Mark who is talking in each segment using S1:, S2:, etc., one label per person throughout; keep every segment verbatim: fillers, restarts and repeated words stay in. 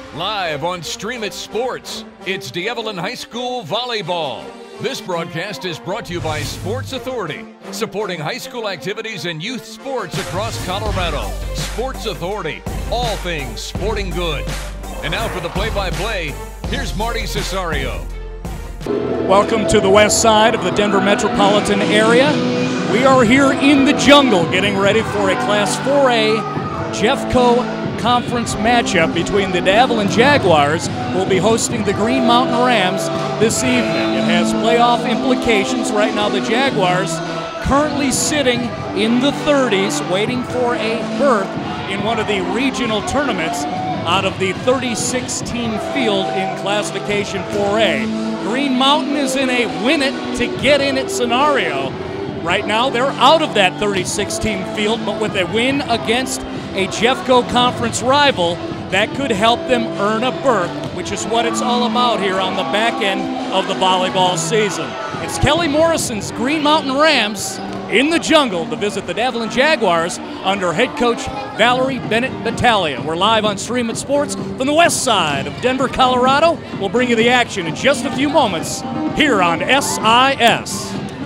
S1: Live on Stream It Sports, it's D'Evelyn High School Volleyball. This broadcast is brought to you by Sports Authority, supporting high school activities and youth sports across Colorado. Sports Authority, all things sporting good. And now for the play-by-play, here's Marty Cesario.
S2: Welcome to the west side of the Denver metropolitan area. We are here in the jungle getting ready for a Class four A Jeffco Conference matchup between the D'Evelyn Jaguars, who will be hosting the Green Mountain Rams this evening. It has playoff implications. Right now the Jaguars currently sitting in the thirties, waiting for a berth in one of the regional tournaments out of the thirty-six team field in Classification four A. Green Mountain is in a win-it to get in it scenario. Right now they're out of that thirty-six team field, but with a win against a Jeffco Conference rival, that could help them earn a berth, which is what it's all about here on the back end of the volleyball season. It's Kelly Morrison's Green Mountain Rams in the jungle to visit the D'Evelyn Jaguars under head coach Valerie Bennett Battaglia. We're live on Stream It Sports from the west side of Denver, Colorado. We'll bring you the action in just a few moments here on S I S.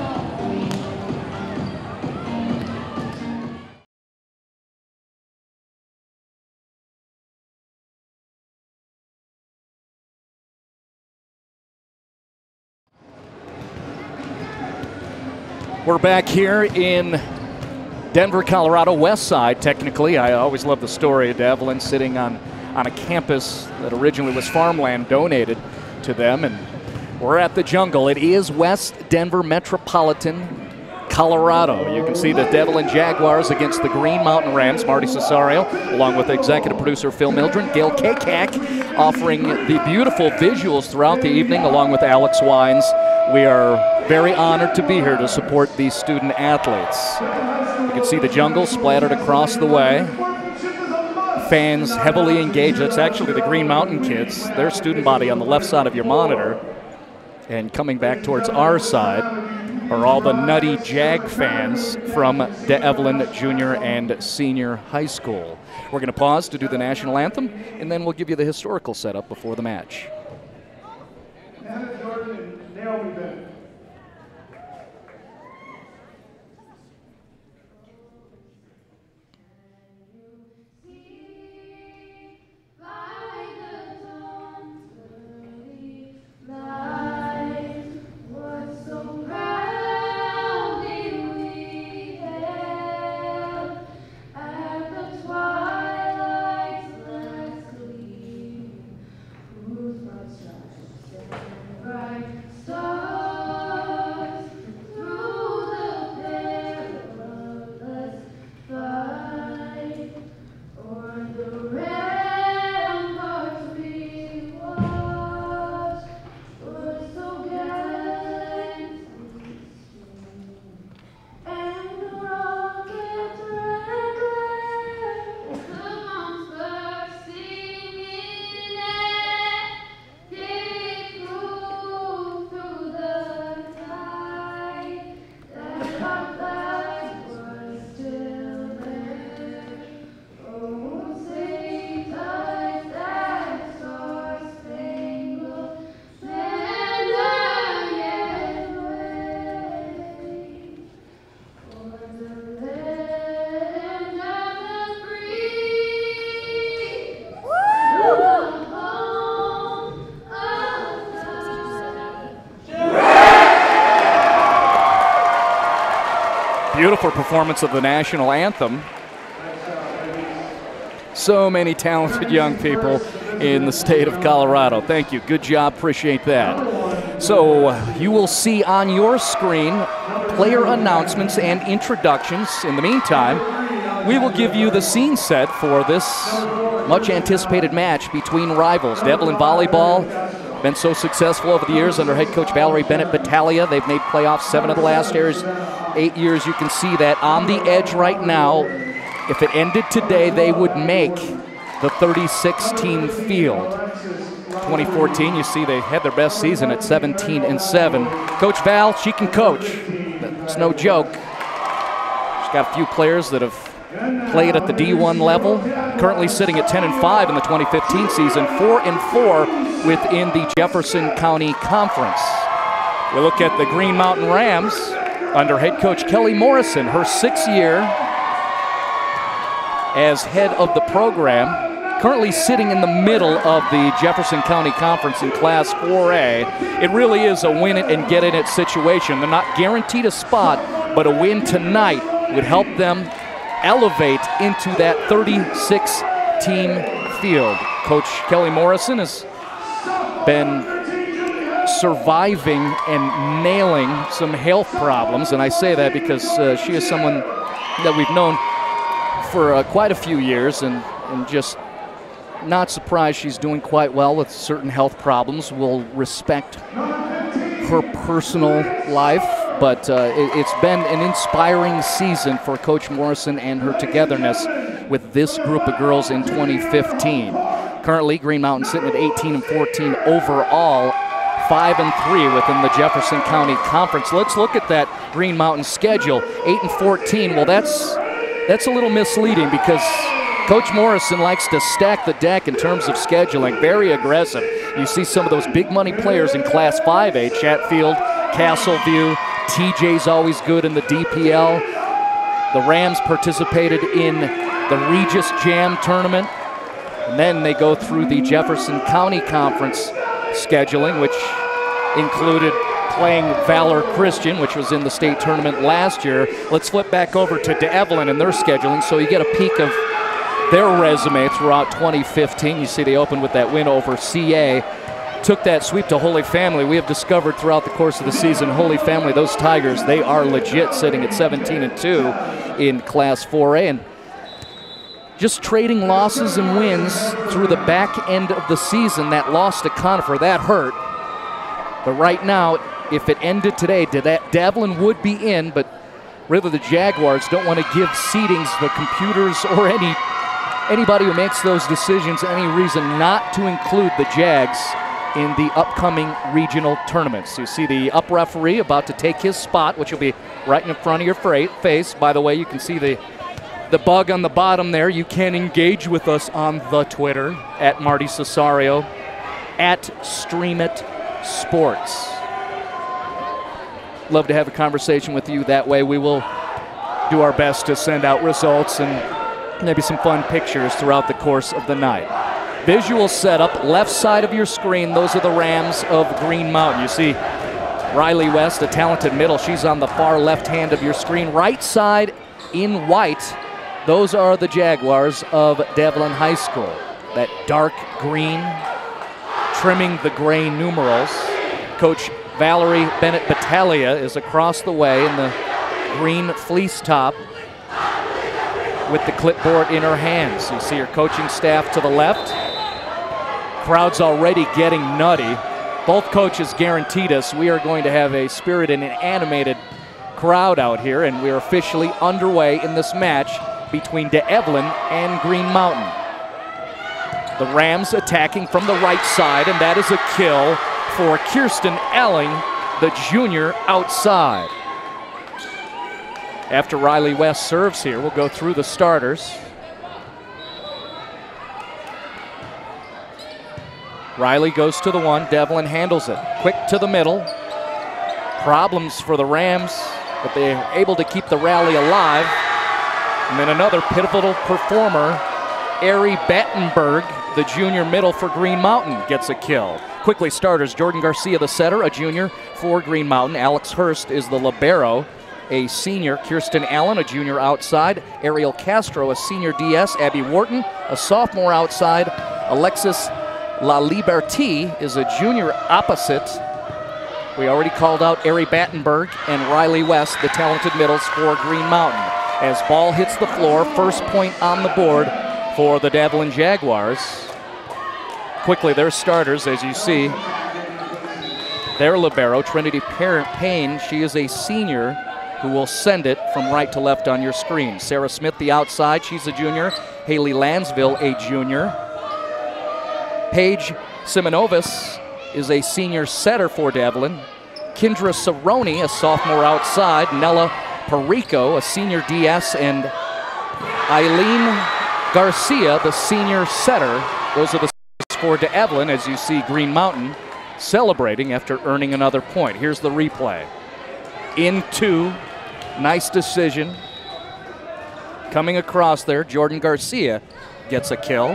S2: We're back here in Denver, Colorado, west side, technically. I always love the story of D'Evelyn sitting on, on a campus that originally was farmland donated to them, and we're at the jungle. It is West Denver Metropolitan, Colorado. You can see the D'Evelyn Jaguars against the Green Mountain Rams. Marty Cesario, along with executive producer Phil Mildren, Gail Kakak, offering the beautiful visuals throughout the evening, along with Alex Wines. We are very honored to be here to support these student athletes. You can see the jungle splattered across the way. Fans heavily engaged. That's actually the Green Mountain kids, their student body on the left side of your monitor. And coming back towards our side are all the nutty Jag fans from D'Evelyn Junior and Senior High School. We're going to pause to do the national anthem, and then we'll give you the historical setup before the match. Beautiful performance of the national anthem. So many talented young people in the state of Colorado. Thank you. Good job. Appreciate that. So you will see on your screen player announcements and introductions. In the meantime, we will give you the scene set for this much anticipated match between rivals. D'Evelyn Volleyball, been so successful over the years under head coach Valerie Bennett Battaglia. They've made playoffs seven of the last years, eight years. You can see that on the edge right now. If it ended today, they would make the thirty-six team field. twenty fourteen, you see they had their best season at seventeen and seven. Coach Val, she can coach. It's no joke. She's got a few players that have played at the D one level, currently sitting at ten and five in the twenty fifteen season, four and four within the Jefferson County Conference. We look at the Green Mountain Rams under head coach Kelly Morrison, her sixth year as head of the program, currently sitting in the middle of the Jefferson County Conference in Class four A. It really is a win it and get in it situation. They're not guaranteed a spot, but a win tonight would help them elevate into that thirty-six team field. Coach Kelly Morrison has been surviving and nailing some health problems, and I say that because uh, she is someone that we've known for uh, quite a few years, and, and just not surprised she's doing quite well with certain health problems. We'll respect her personal life, but uh, it, it's been an inspiring season for Coach Morrison and her togetherness with this group of girls in twenty fifteen. Currently, Green Mountain sitting at eighteen and fourteen overall, five and three within the Jefferson County Conference. Let's look at that Green Mountain schedule. eight and fourteen. Well, that's that's a little misleading because Coach Morrison likes to stack the deck in terms of scheduling, very aggressive. You see some of those big money players in Class five A, Chatfield, Castleview, T J's always good in the D P L. The Rams participated in the Regis Jam tournament. And then they go through the Jefferson County Conference scheduling, which included playing Valor Christian, which was in the state tournament last year. Let's flip back over to DeEvelyn and their scheduling so you get a peek of their resume throughout twenty fifteen. You see they opened with that win over C A. Took that sweep to Holy Family. We have discovered throughout the course of the season, Holy Family, those Tigers, they are legit, sitting at seventeen and two in Class four A. And just trading losses and wins through the back end of the season. That loss to Conifer, that hurt. But right now, if it ended today, DeEvelyn would be in, but really the Jaguars don't want to give seedings, the computers, or any anybody who makes those decisions any reason not to include the Jags in the upcoming regional tournaments. You see the up referee about to take his spot, which will be right in front of your face. By the way, you can see the The bug on the bottom there. You can engage with us on the Twitter at Marty Cesario, at Stream It Sports. Love to have a conversation with you that way. We will do our best to send out results and maybe some fun pictures throughout the course of the night. Visual setup, left side of your screen, those are the Rams of Green Mountain. You see Riley West, a talented middle. She's on the far left hand of your screen. Right side in white, those are the Jaguars of DeEvelyn High School. That dark green, trimming the gray numerals. Coach Valerie Bennett Battaglia is across the way in the green fleece top with the clipboard in her hands. You see her coaching staff to the left. Crowd's already getting nutty. Both coaches guaranteed us we are going to have a spirited and animated crowd out here, and we are officially underway in this match between DeEvelyn and Green Mountain. The Rams attacking from the right side, and that is a kill for Kirsten Elling, the junior outside. After Riley West serves here, we'll go through the starters. Riley goes to the one, DeEvelyn handles it. Quick to the middle. Problems for the Rams, but they're able to keep the rally alive. And then another pivotal performer, Ari Battenberg, the junior middle for Green Mountain, gets a kill. Quickly starters, Jordan Garcia, the setter, a junior for Green Mountain. Alex Hurst is the libero, a senior. Kirsten Allen, a junior outside. Ariel Castro, a senior D S. Abby Wharton, a sophomore outside. Alexis La Liberté is a junior opposite. We already called out Ari Battenberg and Riley West, the talented middles for Green Mountain. As ball hits the floor, first point on the board for the DeEvelyn Jaguars. Quickly, their starters, as you see. Their libero, Trinity Payne, she is a senior who will send it from right to left on your screen. Sarah Smith, the outside, she's a junior. Haley Lansville, a junior. Paige Simonovis is a senior setter for DeEvelyn. Kendra Cerrone, a sophomore outside. Nella Perico, a senior D S, and Eileen Garcia, the senior setter. Those are the for DeEvelyn, as you see Green Mountain celebrating after earning another point. Here's the replay. In two, nice decision. Coming across there, Jordan Garcia gets a kill.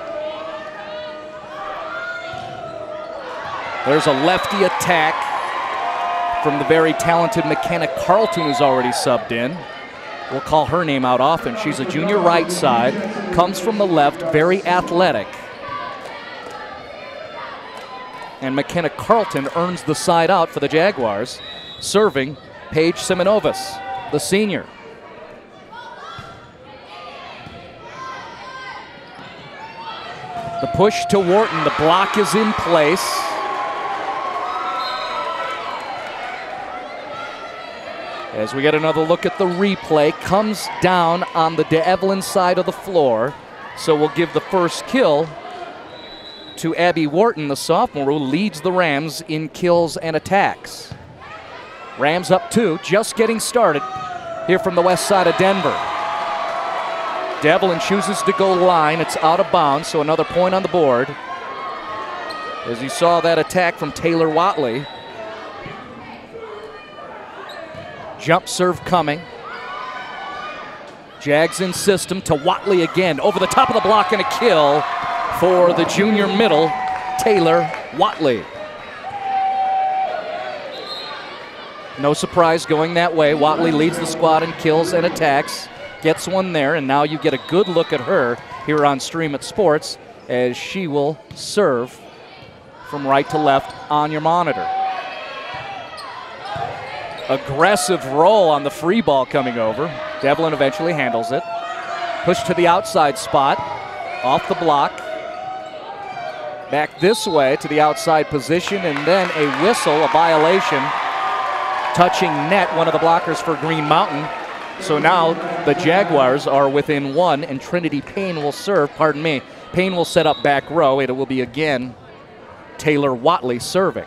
S2: There's a lefty attack from the very talented McKenna Carlton, who's already subbed in. We'll call her name out often. She's a junior right side, comes from the left, very athletic. And McKenna Carlton earns the side out for the Jaguars, serving Paige Simonovas, the senior. The push to Wharton, the block is in place. As we get another look at the replay, comes down on the DeEvelyn side of the floor, so we'll give the first kill to Abby Wharton, the sophomore, who leads the Rams in kills and attacks. Rams up two, just getting started here from the west side of Denver. DeEvelyn chooses to go line. It's out of bounds, so another point on the board. As you saw that attack from Taylor Watley. Jump serve coming. Jags in system to Watley again. Over the top of the block and a kill for the junior middle, Taylor Watley. No surprise going that way. Watley leads the squad in kills and attacks. Gets one there, and now you get a good look at her here on Stream It Sports as she will serve from right to left on your monitor. Aggressive roll on the free ball coming over. DeEvelyn eventually handles it. Push to the outside spot, off the block. Back this way to the outside position, and then a whistle, a violation, touching net, one of the blockers for Green Mountain. So now the Jaguars are within one, and Trinity Payne will serve, pardon me, Payne will set up back row. It will be again Taylor Watley serving.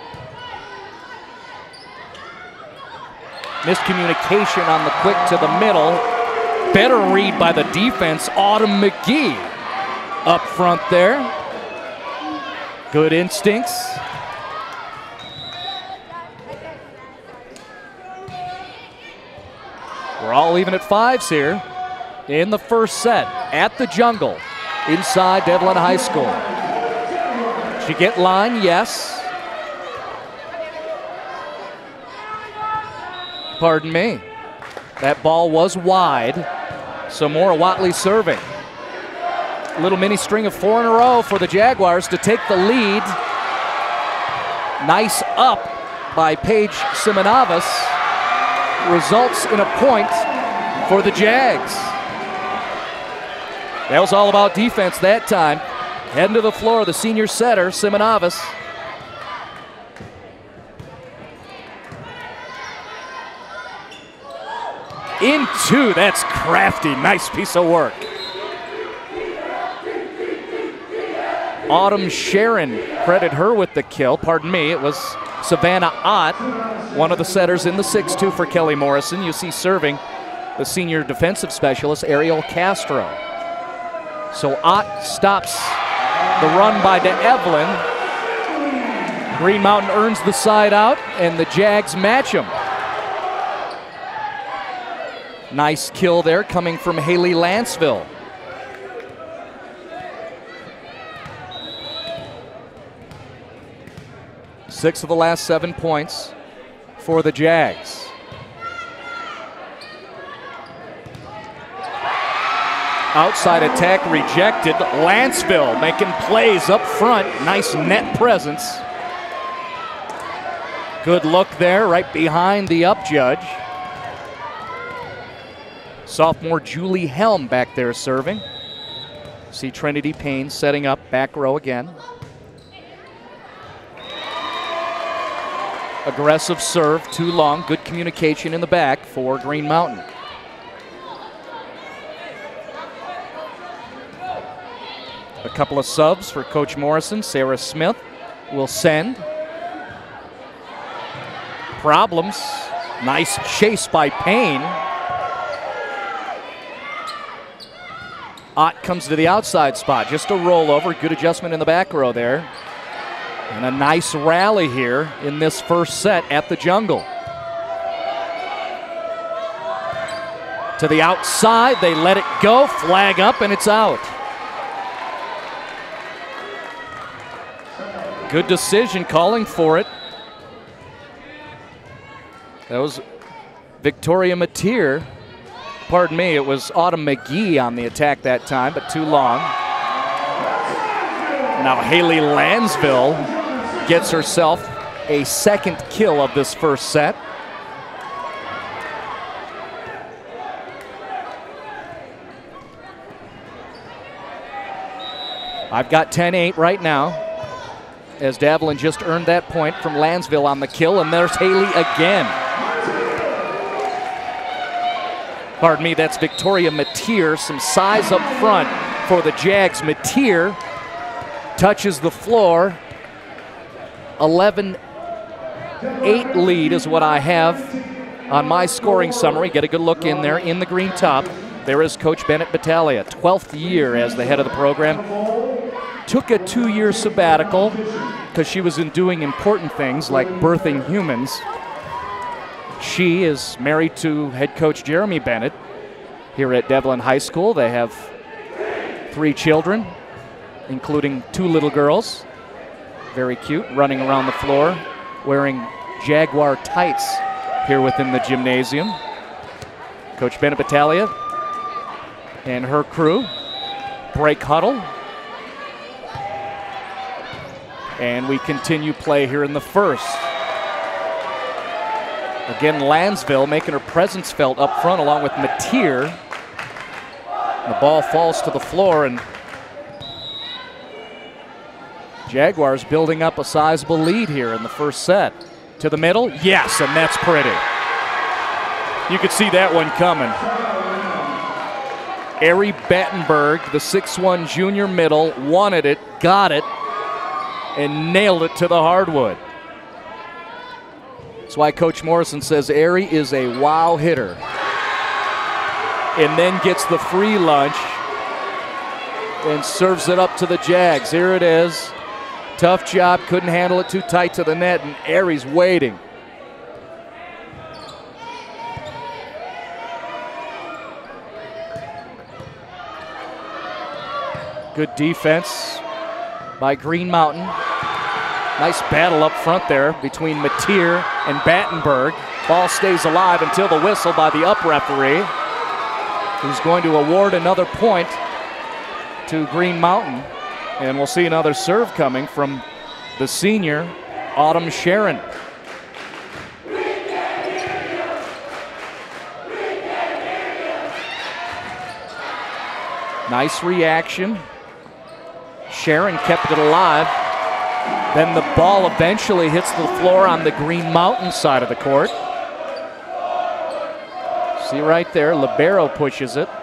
S2: Miscommunication on the quick to the middle. Better read by the defense, Autumn McGee up front there. Good instincts. We're all even at fives here in the first set at the Jungle inside DeEvelyn High School. She get line? Yes. Pardon me. That ball was wide. So more Watley serving. Little mini string of four in a row for the Jaguars to take the lead. Nice up by Paige Simonovas. Results in a point for the Jags. That was all about defense that time. Heading to the floor, the senior setter, Simonovas. In two, that's crafty. Nice piece of work. Autumn Sharon, credit her with the kill. Pardon me, it was Savannah Ott, one of the setters in the six two for Kelly Morrison. You see serving the senior defensive specialist, Ariel Castro. So Ott stops the run by DeEvelyn. Green Mountain earns the side out, and the Jags match them. Nice kill there coming from Haley Lanceville. Six of the last seven points for the Jags. Outside attack rejected. Lanceville making plays up front. Nice net presence. Good look there right behind the up judge. Sophomore Julie Helm back there serving. See Trinity Payne setting up back row again. Aggressive serve, too long. Good communication in the back for Green Mountain. A couple of subs for Coach Morrison. Sarah Smith will send. Problems. Nice chase by Payne. Ott comes to the outside spot. Just a rollover. Good adjustment in the back row there. And a nice rally here in this first set at the Jungle. To the outside, they let it go, flag up, and it's out. Good decision calling for it. That was Victoria Mateer. Pardon me, it was Autumn McGee on the attack that time, but too long. Now Haley Lansville gets herself a second kill of this first set. I've got ten eight right now, as Davlin just earned that point from Lansville on the kill, and there's Haley again. Pardon me, that's Victoria Mateer. Some size up front for the Jags. Mateer touches the floor. eleven eight lead is what I have on my scoring summary. Get a good look in there in the green top. There is Coach Bennett Battaglia, twelfth year as the head of the program. Took a two-year sabbatical because she was in doing important things like birthing humans. She is married to head coach Jeremy Bennett here at Devlin High School. They have three children, including two little girls. Very cute, running around the floor, wearing Jaguar tights here within the gymnasium. Coach Bennett Battaglia and her crew break huddle. And we continue play here in the first. Again, Lansville making her presence felt up front along with Mateer. The ball falls to the floor, and Jaguars building up a sizable lead here in the first set. To the middle, yes, and that's pretty. You could see that one coming. Ari Battenberg, the six one junior middle, wanted it, got it, and nailed it to the hardwood. That's why Coach Morrison says Ari is a wow hitter. And then gets the free lunch and serves it up to the Jags. Here it is. Tough job, couldn't handle it too tight to the net, and Ari's waiting. Good defense by Green Mountain. Nice battle up front there between Mateer and Battenberg. Ball stays alive until the whistle by the up referee, who's going to award another point to Green Mountain. And we'll see another serve coming from the senior, Autumn Sharon. Nice reaction. Sharon kept it alive. Then the ball eventually hits the floor on the Green Mountain side of the court. See right there, libero pushes it.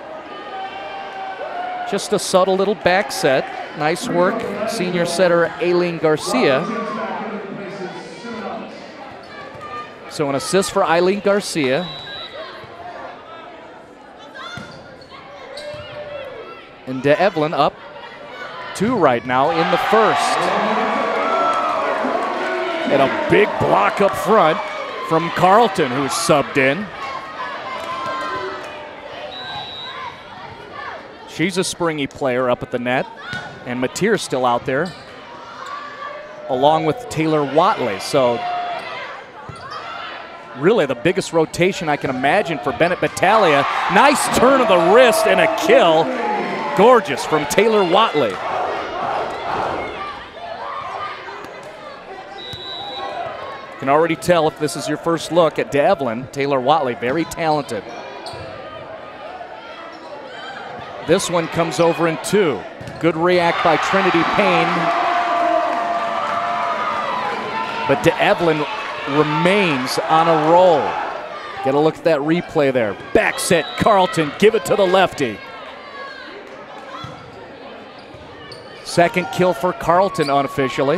S2: Just a subtle little back set. Nice work, senior setter Aileen Garcia. So an assist for Aileen Garcia. And DeEvelyn up two right now in the first. And a big block up front from Carlton, who's subbed in. She's a springy player up at the net, and Mateer's still out there, along with Taylor Watley. So really the biggest rotation I can imagine for Bennett Battaglia. Nice turn of the wrist and a kill. Gorgeous from Taylor Watley. You can already tell if this is your first look at DeEvelyn. Taylor Watley, very talented. This one comes over in two. Good react by Trinity Payne. But DeEvelyn remains on a roll. Get a look at that replay there. Back set, Carlton, give it to the lefty. Second kill for Carlton unofficially.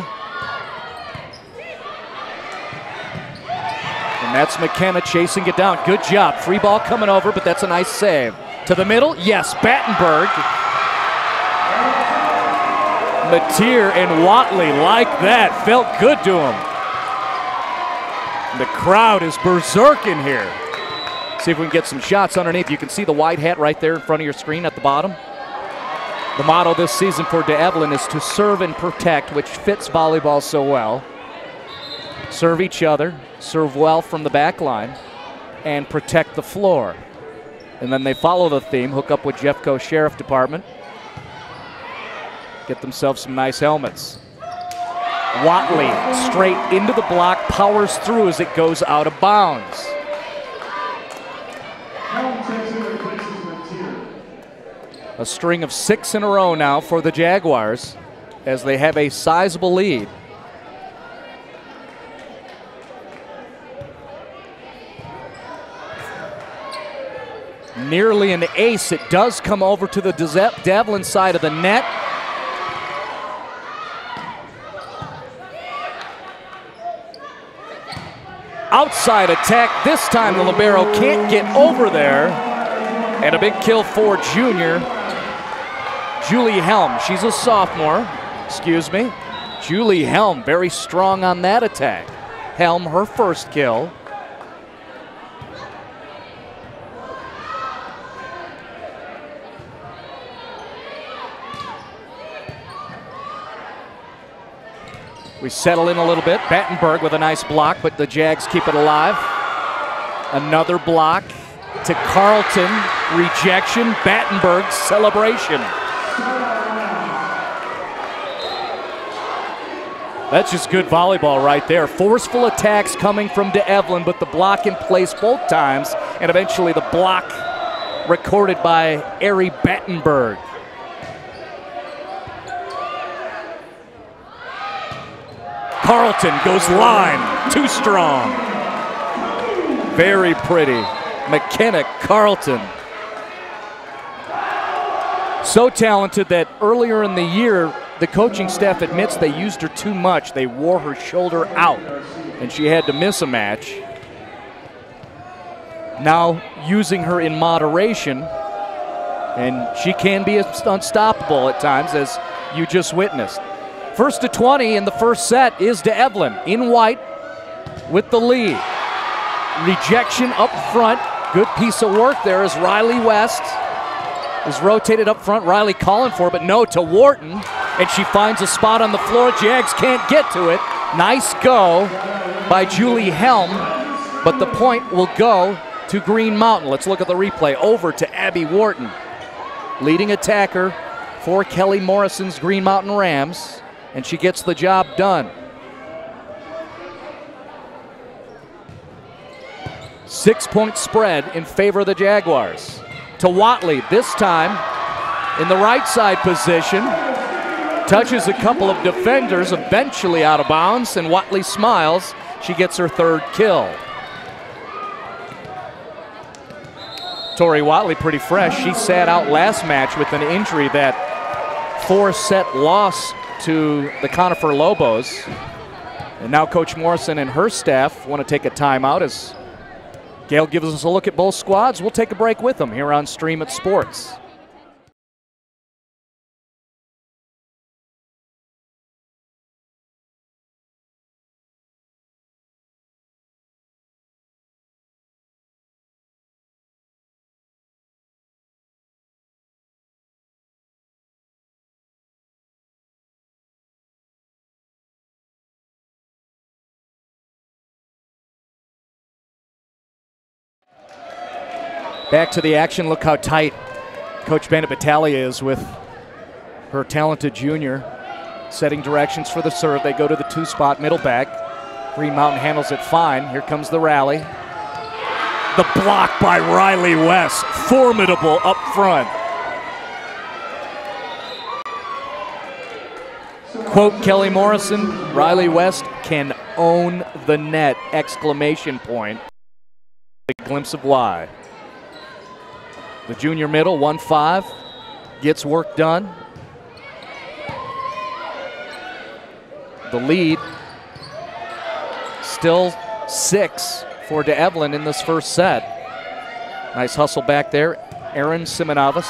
S2: And that's McKenna chasing it down. Good job. Free ball coming over, but that's a nice save. To the middle, yes, Battenberg. Mateer and Watley like that, felt good to him. The crowd is berserking here. See if we can get some shots underneath. You can see the white hat right there in front of your screen at the bottom. The motto this season for DeEvelyn is to serve and protect, which fits volleyball so well. Serve each other, serve well from the back line, and protect the floor. And then they follow the theme, hook up with Jeffco Sheriff Department, get themselves some nice helmets. Watley straight into the block, powers through as it goes out of bounds. A string of six in a row now for the Jaguars as they have a sizable lead. Nearly an ace. It does come over to the DeEvelyn side of the net. Outside attack. This time the libero can't get over there. And a big kill for junior Julie Helm. She's a sophomore. Excuse me. Julie Helm very strong on that attack. Helm, her first kill. We settle in a little bit. Battenberg with a nice block, but the Jags keep it alive. Another block to Carlton. Rejection. Battenberg celebration. That's just good volleyball right there. Forceful attacks coming from DeEvelyn, but the block in place both times, and eventually the block recorded by Ari Battenberg. Carlton goes line, too strong. Very pretty. McKenna Carlton. So talented that earlier in the year, the coaching staff admits they used her too much. They wore her shoulder out, and she had to miss a match. Now using her in moderation, and she can be unstoppable at times, as you just witnessed. First to twenty in the first set is DeEvelyn in white with the lead. Rejection up front. Good piece of work there as Riley West is rotated up front. Riley calling for it, but no to Wharton. And she finds a spot on the floor. Jags can't get to it. Nice go by Julie Helm, but the point will go to Green Mountain. Let's look at the replay. Over to Abby Wharton. Leading attacker for Kelly Morrison's Green Mountain Rams. And she gets the job done. Six-point spread in favor of the Jaguars. To Watley, this time in the right side position. Touches a couple of defenders, eventually out of bounds, and Watley smiles. She gets her third kill. Tori Watley pretty fresh. She sat out last match with an injury, that four-set loss to the Conifer Lobos. And now Coach Morrison and her staff want to take a timeout as Gail gives us a look at both squads. We'll take a break with them here on Stream It Sports. Back to the action. Look how tight Coach Bandit Battaglia is with her talented junior. Setting directions for the serve. They go to the two spot, middle back. Green Mountain handles it fine. Here comes the rally. The block by Riley West. Formidable up front. Quote Kelly Morrison, Riley West can own the net, exclamation point. A glimpse of why. The junior middle, one five, gets work done. The lead, still six for DeEvelyn in this first set. Nice hustle back there. Aaron Simonovas.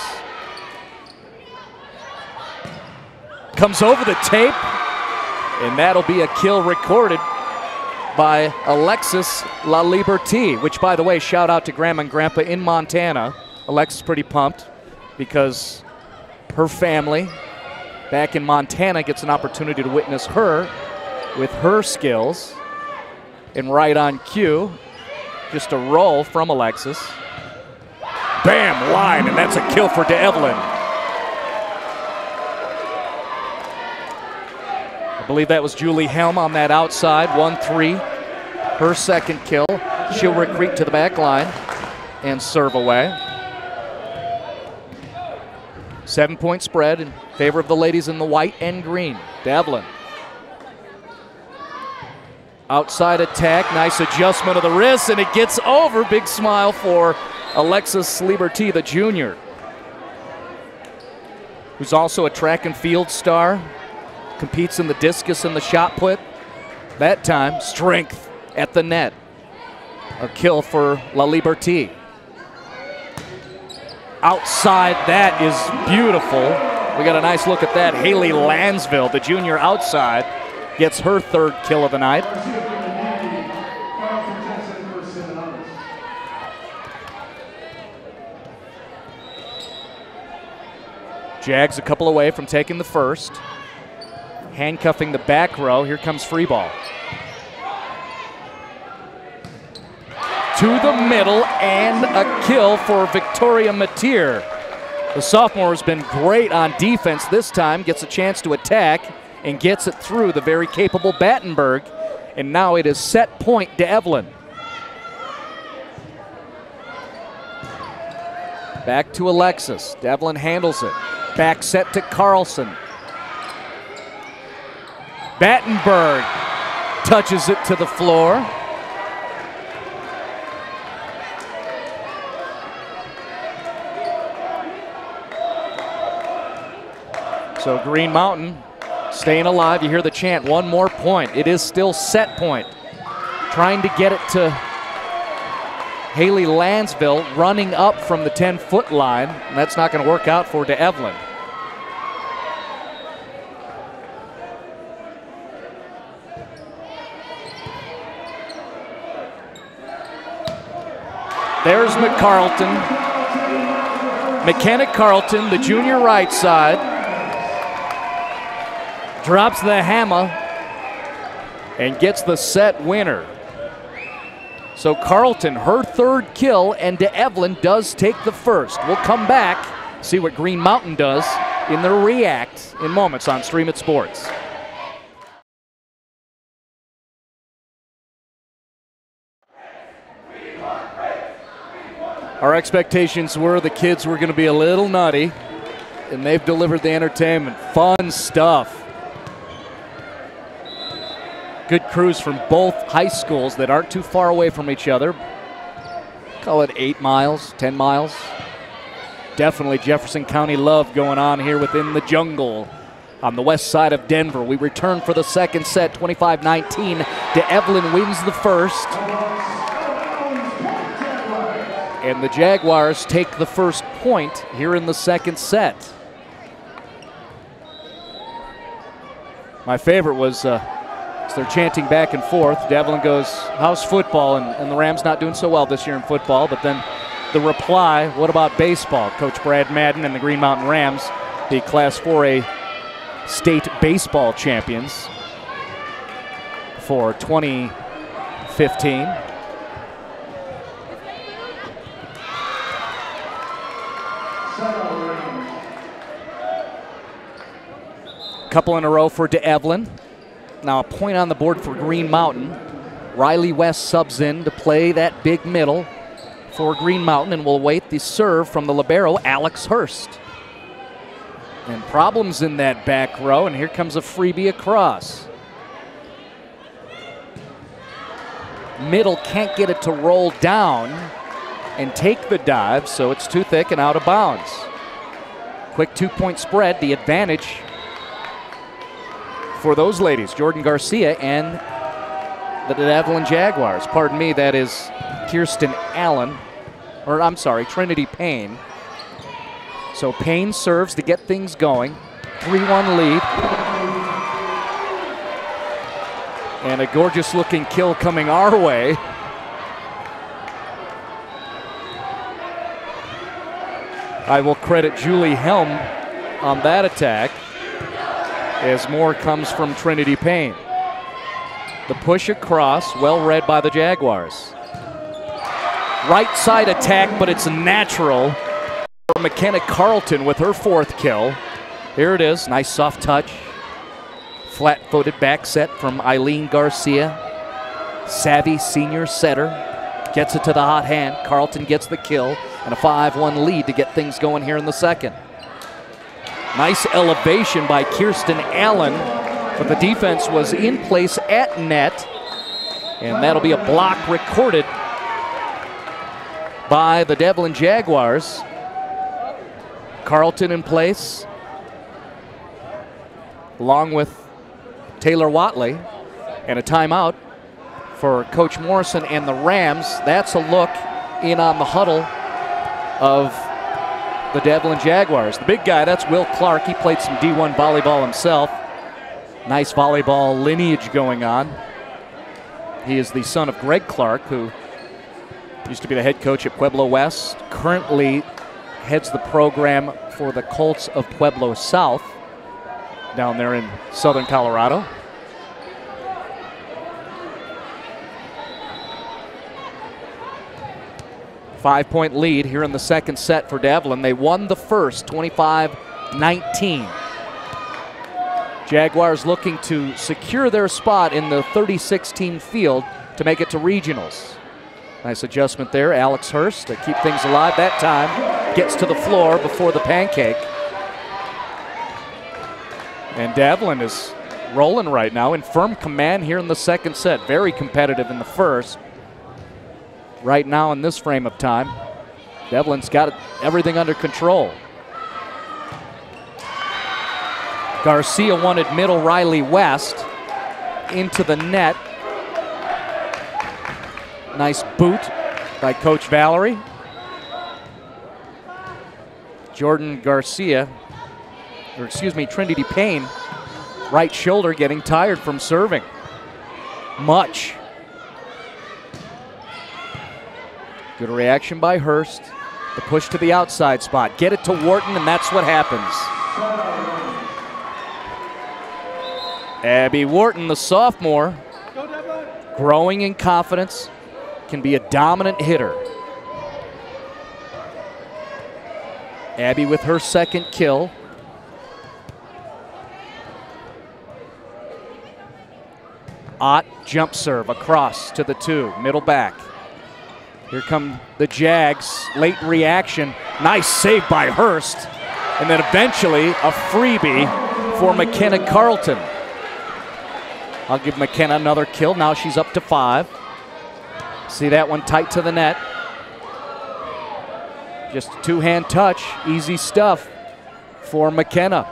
S2: Comes over the tape, and that'll be a kill recorded by Alexis La Liberté, which, by the way, shout out to Grandma and Grandpa in Montana. Alexis pretty pumped because her family back in Montana gets an opportunity to witness her with her skills. And right on cue, just a roll from Alexis. Bam, line, and that's a kill for DeEvelyn. I believe that was Julie Helm on that outside, one three. Her second kill. She'll retreat to the back line and serve away. Seven-point spread in favor of the ladies in the white and green. DeEvelyn. Outside attack, nice adjustment of the wrist, and it gets over. Big smile for Alexis Liberté, the junior, who's also a track and field star, competes in the discus and the shot put. That time, strength at the net. A kill for La Liberté. Outside, that is beautiful. We got a nice look at that. Haley Lansville, the junior outside, gets her third kill of the night. Jags a couple away from taking the first. Handcuffing the back row. Here comes free ball. To the middle and a kill for Victoria Mateer. The sophomore has been great on defense this time. Gets a chance to attack and gets it through the very capable Battenberg. And now it is set point DeEvelyn. Back to Alexis. DeEvelyn handles it. Back set to Carlson. Battenberg touches it to the floor. So Green Mountain staying alive. You hear the chant, one more point. It is still set point. Trying to get it to Haley Lansville, running up from the ten-foot line. And that's not going to work out for DeEvelyn. There's McCarlton. McKenna Carlton, the junior right side, drops the hammer and gets the set winner. So Carlton, her third kill, and DeEvelyn does take the first. We'll come back, see what Green Mountain does in the react in moments on Stream It Sports. Our expectations were the kids were going to be a little nutty, and they've delivered the entertainment. Fun stuff. Good crews from both high schools that aren't too far away from each other. Call it eight miles, ten miles. Definitely Jefferson County love going on here within the jungle on the west side of Denver. We return for the second set, twenty-five nineteen. DeEvelyn wins the first. And the Jaguars take the first point here in the second set. My favorite was uh, as they're chanting back and forth. DeEvelyn goes, how's football? And, and the Rams not doing so well this year in football. But then the reply, what about baseball? Coach Brad Madden and the Green Mountain Rams, the Class four A state baseball champions for twenty fifteen. Couple in a row for DeEvelyn. Now a point on the board for Green Mountain. Riley West subs in to play that big middle for Green Mountain, and will await the serve from the libero, Alex Hurst. And problems in that back row, and here comes a freebie across. Middle can't get it to roll down and take the dive, so it's too thick and out of bounds. Quick two-point spread, the advantage for those ladies, Jordan Garcia and the DeEvelyn Jaguars. Pardon me, that is Kirsten Allen, or I'm sorry, Trinity Payne So Payne serves to get things going. three one lead. And a gorgeous looking kill coming our way. I will credit Julie Helm on that attack as more comes from Trinity Payne. The push across, well read by the Jaguars. Right side attack, but it's natural for McKenna Carlton with her fourth kill. Here it is, nice soft touch. Flat-footed back set from Eileen Garcia. Savvy senior setter. Gets it to the hot hand. Carlton gets the kill and a five one lead to get things going here in the second. Nice elevation by Kirsten Allen, but the defense was in place at net, and that'll be a block recorded by the Devlin Jaguars. Carlton in place, along with Taylor Watley, and a timeout for Coach Morrison and the Rams. That's a look in on the huddle of the Devlin Jaguars. The big guy, that's Will Clark. He played some D one volleyball himself. Nice volleyball lineage going on. He is the son of Greg Clark, who used to be the head coach at Pueblo West, currently heads the program for the Colts of Pueblo South down there in southern Colorado. Five-point lead here in the second set for Devlin. They won the first, twenty-five nineteen. Jaguars looking to secure their spot in the thirty-six team field to make it to regionals. Nice adjustment there, Alex Hurst, to keep things alive. That time gets to the floor before the pancake. And Devlin is rolling right now, in firm command here in the second set. Very competitive in the first. Right now in this frame of time, Devlin's got everything under control. Garcia wanted middle Riley West into the net. Nice boot by Coach Valerie. Jordan Garcia, or excuse me, Trinity Payne, right shoulder getting tired from serving. Much. Good reaction by Hurst. The push to the outside spot. Get it to Wharton, and that's what happens. Abby Wharton, the sophomore, growing in confidence, can be a dominant hitter. Abby with her second kill. Ott jump serve across to the two, middle back. Here come the Jags, late reaction. Nice save by Hurst. And then eventually a freebie for McKenna Carlton. I'll give McKenna another kill. Now she's up to five. See that one tight to the net. Just a two-hand touch, easy stuff for McKenna.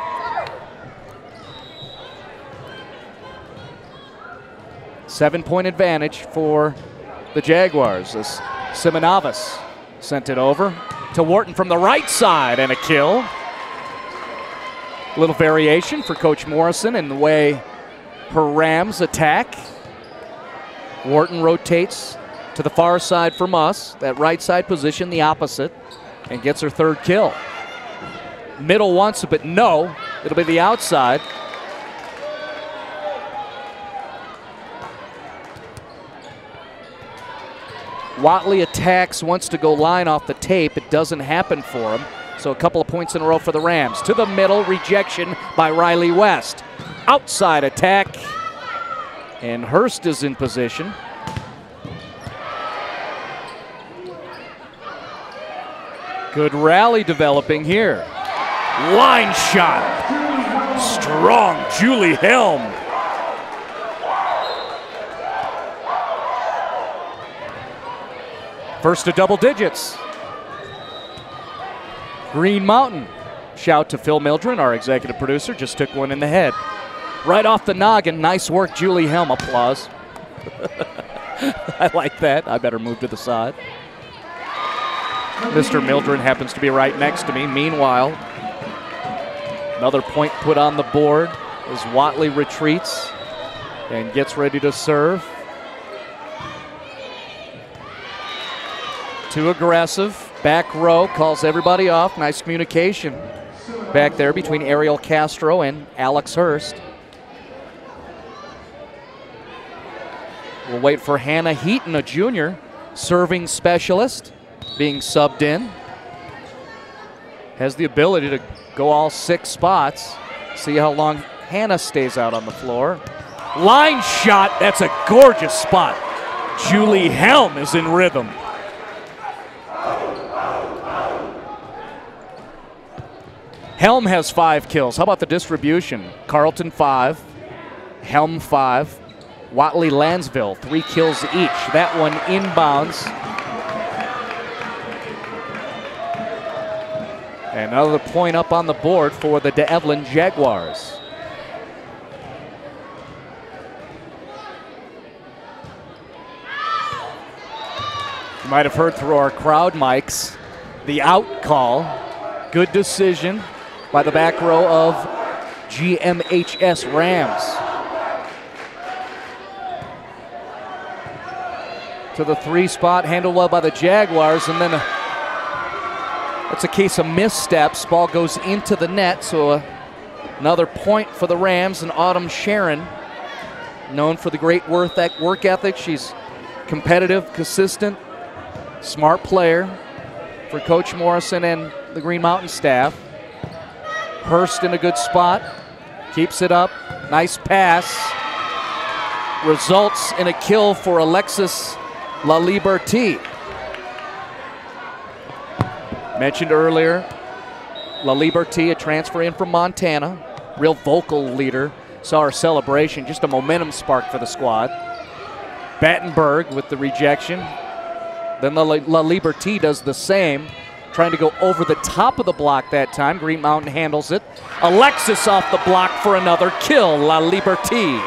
S2: Seven-point advantage for the Jaguars as Simonovas sent it over to Wharton from the right side, and a kill. A little variation for Coach Morrison in the way her Rams attack. Wharton rotates to the far side from us, that right side position, the opposite, and gets her third kill. Middle wants it, but no, it'll be the outside. Watley attacks, wants to go line off the tape. It doesn't happen for him. So a couple of points in a row for the Rams. To the middle, rejection by Riley West. Outside attack. And Hurst is in position. Good rally developing here. Line shot. Strong Julie Helm. First to double digits. Green Mountain. Shout to Phil Mildren, our executive producer, just took one in the head. Right off the noggin. Nice work, Julie Helm. Applause. I like that. I better move to the side. Mister Mildred happens to be right next to me. Meanwhile, another point put on the board as Watley retreats and gets ready to serve. Too aggressive. Back row calls everybody off. Nice communication back there between Ariel Castro and Alex Hurst. We'll wait for Hannah Heaton, a junior, serving specialist, being subbed in. Has the ability to go all six spots. See how long Hannah stays out on the floor. Line shot, that's a gorgeous spot. Julie Helm is in rhythm. Helm has five kills. How about the distribution? Carlton five, Helm five, Watley Lansville three kills each. That one inbounds. And another point up on the board for the DeEvelyn Jaguars. You might have heard through our crowd mics the out call. Good decision by the back row of G M H S Rams. To the three spot, handled well by the Jaguars, and then a, it's a case of missteps. Ball goes into the net, so a, another point for the Rams. And Autumn Sharon, known for the great work ethic. She's competitive, consistent, smart player for Coach Morrison and the Green Mountain staff. Hurst in a good spot, keeps it up, nice pass. Results in a kill for Alexis La Liberté. Mentioned earlier, La Liberté, a transfer in from Montana, real vocal leader. Saw her celebration, just a momentum spark for the squad. Battenberg with the rejection. Then La, La Liberté does the same, trying to go over the top of the block that time. Green Mountain handles it. Alexis off the block for another kill, La Liberté.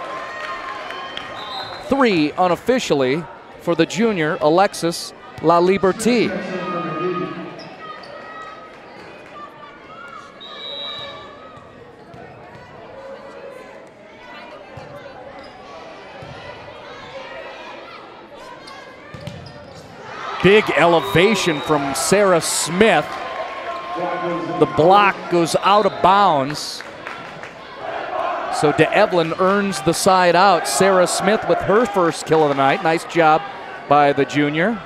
S2: Three unofficially for the junior, Alexis La Liberté. Big elevation from Sarah Smith. The block goes out of bounds. So DeEvelyn earns the side out. Sarah Smith with her first kill of the night. Nice job by the junior.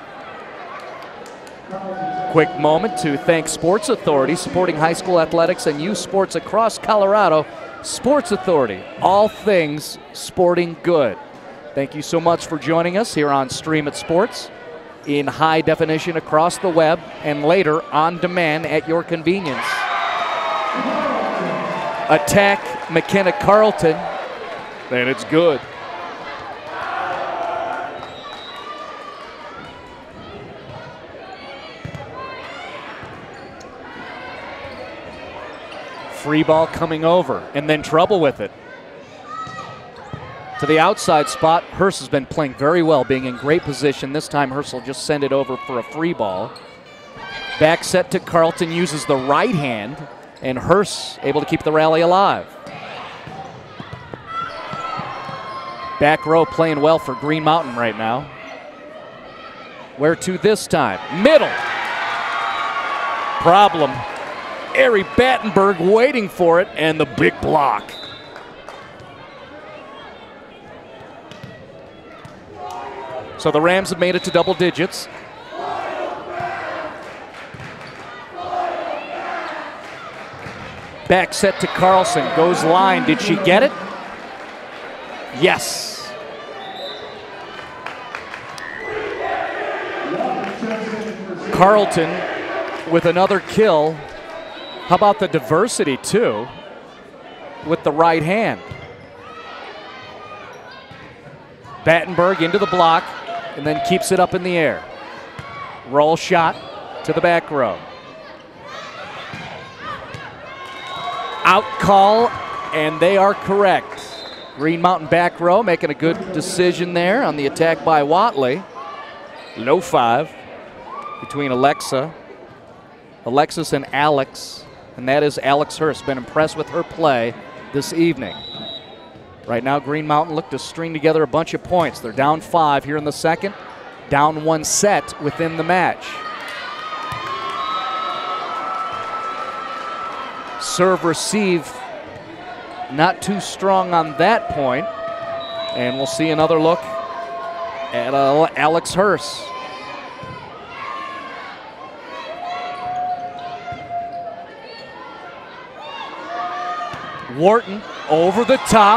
S2: Quick moment to thank Sports Authority, supporting high school athletics and youth sports across Colorado. Sports Authority, all things sporting good. Thank you so much for joining us here on Stream It Sports, in high definition across the web and later on demand at your convenience. Attack McKenna Carlton, and it's good. Free ball coming over, and then trouble with it. To the outside spot, Hurst has been playing very well, being in great position. This time Hurst will just send it over for a free ball. Back set to Carlton, uses the right hand, and Hurst able to keep the rally alive. Back row playing well for Green Mountain right now. Where to this time? Middle. Problem. Ari Battenberg waiting for it, and the big block. So the Rams have made it to double digits. Back set to Carlson, goes line. Did she get it? Yes. Carlton with another kill. How about the diversity too with the right hand? Battenberg into the block and then keeps it up in the air. Roll shot to the back row. Out call, and they are correct. Green Mountain back row making a good decision there on the attack by Watley. Low five. between Alexa, Alexis and Alex, and that is Alex Hurst. Been impressed with her play this evening. Right now, Green Mountain look to string together a bunch of points. They're down five here in the second, down one set within the match. Serve receive, not too strong on that point. And we'll see another look at uh, Alex Hurst. Wharton over the top.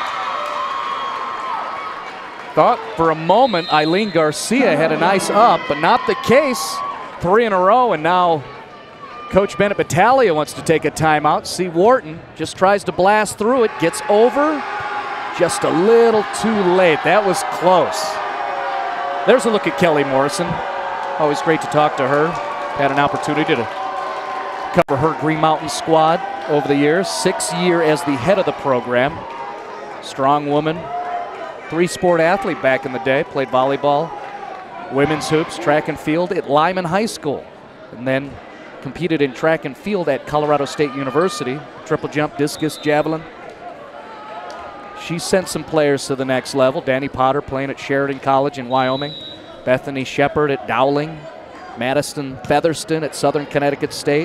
S2: Thought for a moment Eileen Garcia had a nice up, but not the case. Three in a row, and now Coach Bennett Battaglia wants to take a timeout. See, Wharton just tries to blast through it, gets over, just a little too late. That was close. There's a look at Kelly Morrison. Always great to talk to her. Had an opportunity to cover her Green Mountain squad over the years. Six year as the head of the program. Strong woman. Three-sport athlete back in the day. Played volleyball, women's hoops, track and field at Lyman High School. And then competed in track and field at Colorado State University. Triple jump, discus, javelin. She sent some players to the next level. Danny Potter playing at Sheridan College in Wyoming. Bethany Shepard at Dowling. Madison Featherston at Southern Connecticut State.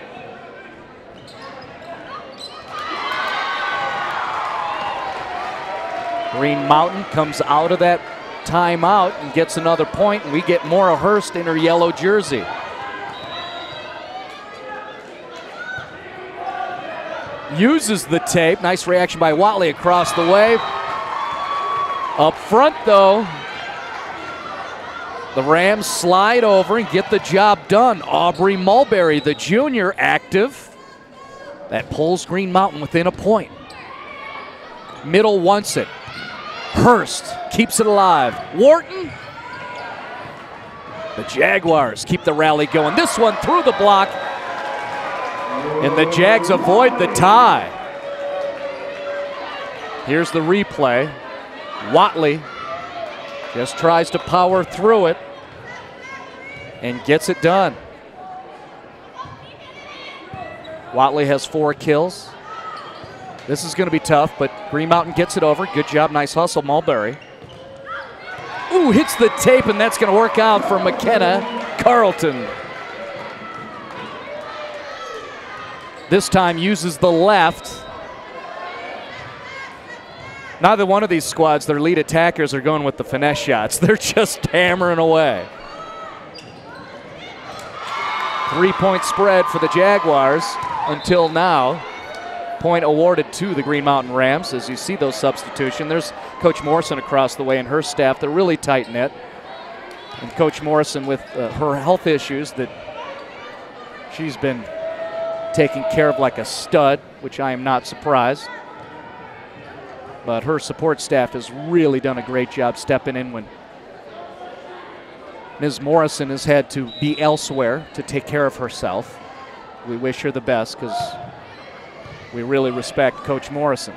S2: Green Mountain comes out of that timeout and gets another point, and we get Maura Hurst in her yellow jersey. Uses the tape. Nice reaction by Watley across the way. Up front, though, the Rams slide over and get the job done. Aubrey Mulberry, the junior, active. That pulls Green Mountain within a point. Middle wants it. Hurst keeps it alive. Wharton. The Jaguars keep the rally going. This one through the block. And the Jags avoid the tie. Here's the replay. Watley just tries to power through it and gets it done. Watley has four kills. This is going to be tough, but Green Mountain gets it over. Good job, nice hustle, Mulberry. Ooh, hits the tape, and that's going to work out for McKenna Carlton. This time uses the left. Neither one of these squads, their lead attackers, are going with the finesse shots. They're just hammering away. Three-point spread for the Jaguars until now. Point awarded to the Green Mountain Rams. As you see those substitutions, there's Coach Morrison across the way and her staff. They're really tight-knit. And Coach Morrison, with uh, her health issues that she's been taking care of like a stud, which I am not surprised. But her support staff has really done a great job stepping in when Miz Morrison has had to be elsewhere to take care of herself. We wish her the best because we really respect Coach Morrison.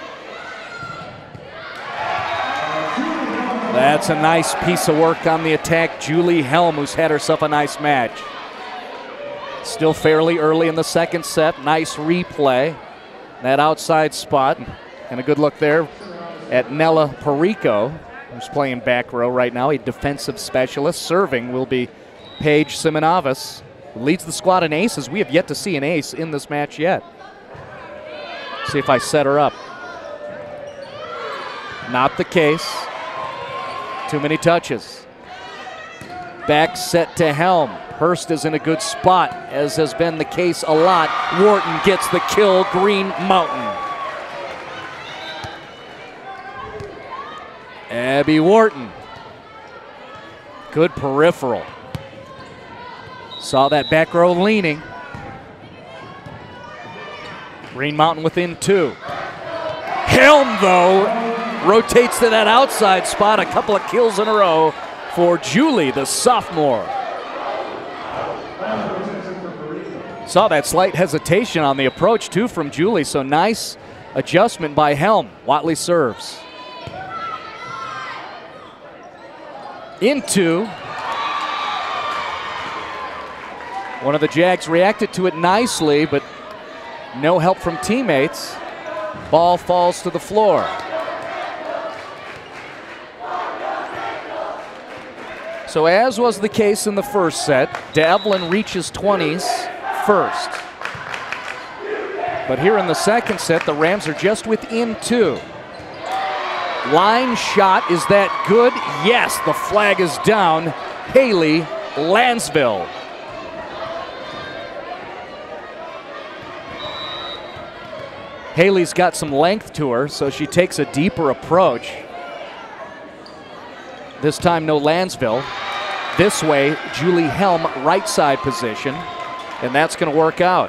S2: That's a nice piece of work on the attack. Julie Helm, who's had herself a nice match. Still fairly early in the second set. Nice replay. That outside spot. And a good look there at Nella Perico, who's playing back row right now, a defensive specialist. Serving will be Paige Simonovas, who leads the squad in aces. We have yet to see an ace in this match yet. See if I set her up. Not the case. Too many touches. Back set to Helm. Hurst is in a good spot, as has been the case a lot. Wharton gets the kill, Green Mountain. Abby Wharton. Good peripheral. Saw that back row leaning. Green Mountain within two. Helm, though, rotates to that outside spot. A couple of kills in a row for Julie, the sophomore. Saw that slight hesitation on the approach, too, from Julie, so nice adjustment by Helm. Watley serves. Into One of the Jags reacted to it nicely, but no help from teammates. Ball falls to the floor. So as was the case in the first set, Devlin reaches twenties first. But here in the second set, the Rams are just within two. Line shot, is that good? Yes, the flag is down. Haley Lansville. Haley's got some length to her, so she takes a deeper approach. This time, no Lansville. This way, Julie Helm, right side position, and that's going to work out.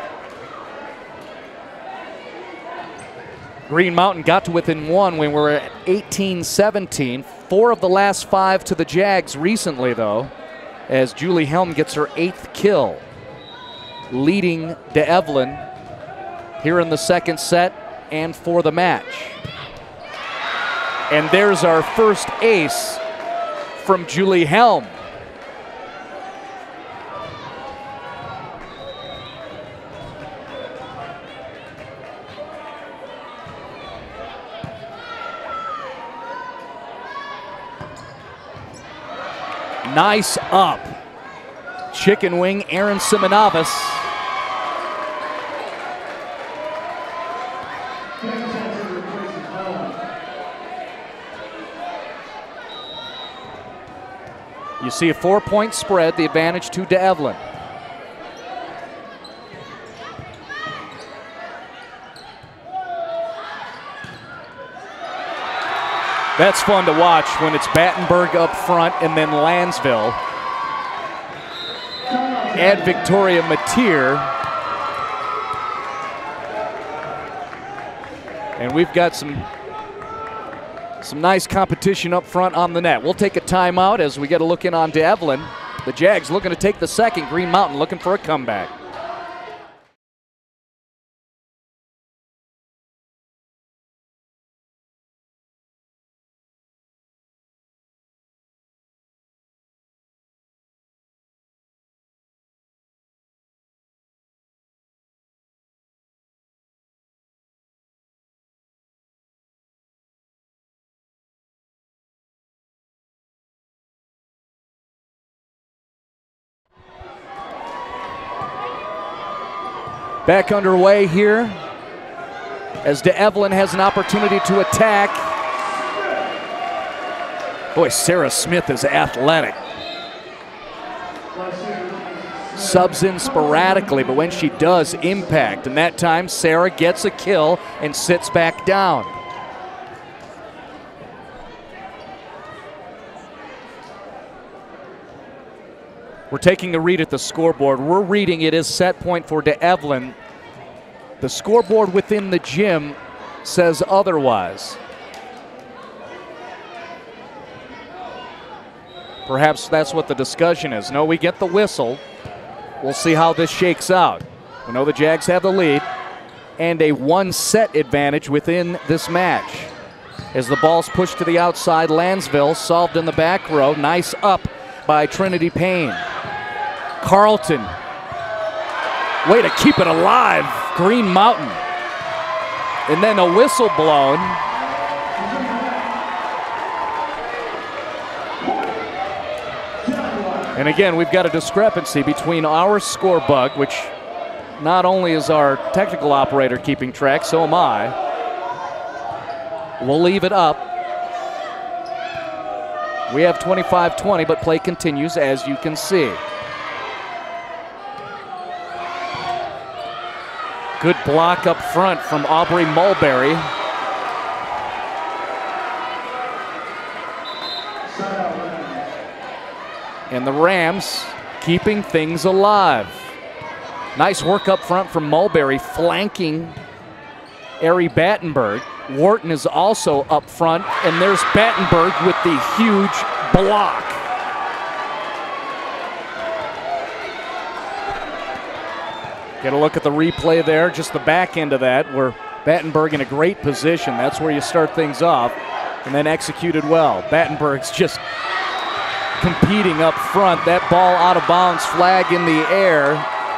S2: Green Mountain got to within one when we were at eighteen seventeen. Four of the last five to the Jags recently, though, as Julie Helm gets her eighth kill, leading Devlin here in the second set and for the match. And there's our first ace from Julie Helm. Nice up. Chicken wing, Aaron Simonovas. You see a four-point spread, the advantage to Devlin. That's fun to watch when it's Battenberg up front and then Lansville. Add Victoria Mateer. And we've got some, some nice competition up front on the net. We'll take a timeout as we get a look in on Devlin. The Jags looking to take the second. Green Mountain looking for a comeback. Back underway here as Devlin has an opportunity to attack. Boy, Sarah Smith is athletic. Subs in sporadically, but when she does, impact. And that time, Sarah gets a kill and sits back down. We're taking a read at the scoreboard. We're reading it as set point for Devlin. The scoreboard within the gym says otherwise. Perhaps that's what the discussion is. No, we get the whistle. We'll see how this shakes out. We know the Jags have the lead and a one-set advantage within this match. As the ball's pushed to the outside, Lansville solved in the back row. Nice up by Trinity Payne. Carlton, way to keep it alive, Green Mountain. And then a whistle blown. And again, we've got a discrepancy between our score bug, which not only is our technical operator keeping track, so am I. We'll leave it up. We have twenty-five twenty, but play continues, as you can see. Good block up front from Aubrey Mulberry. And the Rams keeping things alive. Nice work up front from Mulberry, flanking Ari Battenberg. Wharton is also up front, and there's Battenberg with the huge block. Get a look at the replay there, just the back end of that, where Battenberg in a great position. That's where you start things off, and then executed well. Battenberg's just competing up front. That ball out of bounds, flag in the air.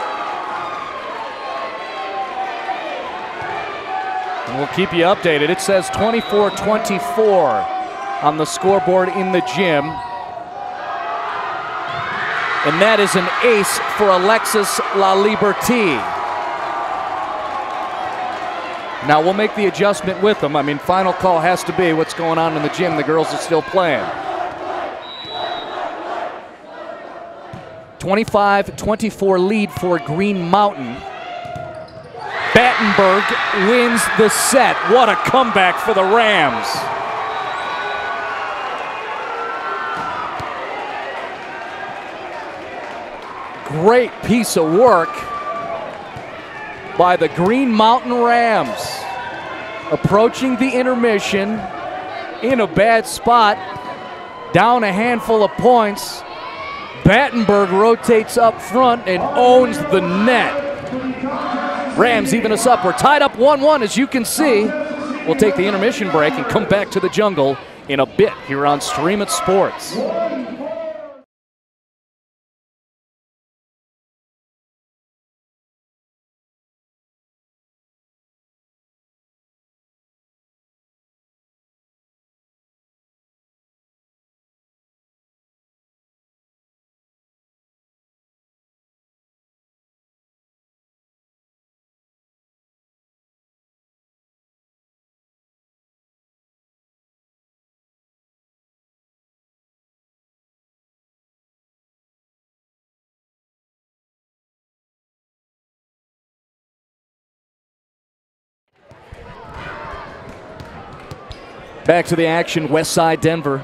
S2: And we'll keep you updated. It says twenty-four twenty-four on the scoreboard in the gym. And that is an ace for Alexis La Liberté. Now we'll make the adjustment with them. I mean, final call has to be what's going on in the gym. The girls are still playing. twenty-five twenty-four lead for Green Mountain. Battenberg wins the set. What a comeback for the Rams. Great piece of work by the Green Mountain Rams. Approaching the intermission in a bad spot, down a handful of points. Battenberg rotates up front and owns the net. Rams even us up. We're tied up one one, as you can see. We'll take the intermission break and come back to the jungle in a bit here on Stream It Sports. Back to the action, West Side Denver.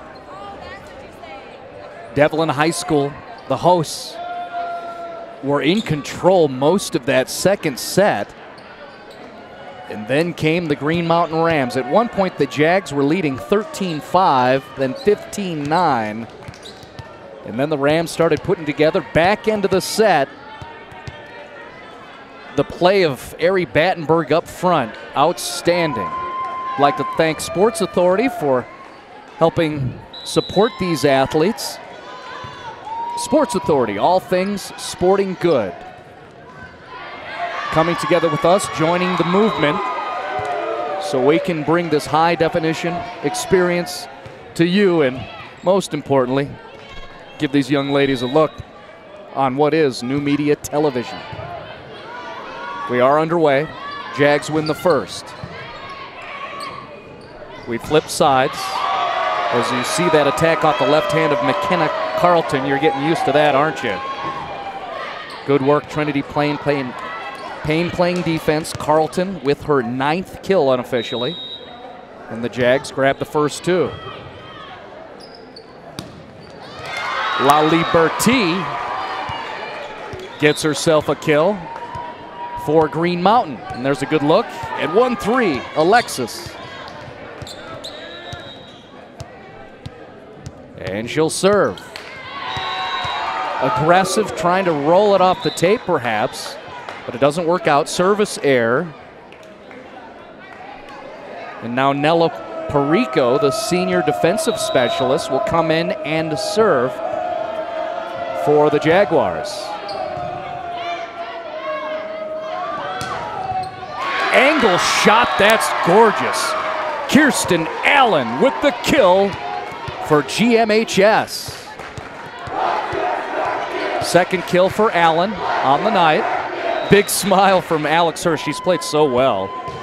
S2: Devlin High School, the hosts, were in control most of that second set. And then came the Green Mountain Rams. At one point, the Jags were leading thirteen five, then fifteen nine. And then the Rams started putting together back end of the set. The play of Ari Battenberg up front, outstanding. I'd like to thank Sports Authority for helping support these athletes. Sports Authority, all things sporting good. Coming together with us, joining the movement so we can bring this high definition experience to you, and most importantly, give these young ladies a look on what is new media television. We are underway. Jags win the first. We flip sides. As you see that attack off the left hand of McKenna Carlton, you're getting used to that, aren't you? Good work, Trinity playing, playing, Payne playing defense. Carlton with her ninth kill unofficially. And the Jags grab the first two. La Liberté gets herself a kill for Green Mountain. And there's a good look at one three, Alexis. And she'll serve. Aggressive, trying to roll it off the tape perhaps, but it doesn't work out. Service error. And now Nella Perico, the senior defensive specialist, will come in and serve for the Jaguars. Angle shot, that's gorgeous. Kirsten Allen with the kill for G M H S. Second kill for Allen on the night. Big smile from Alex Hurst. She's played so well.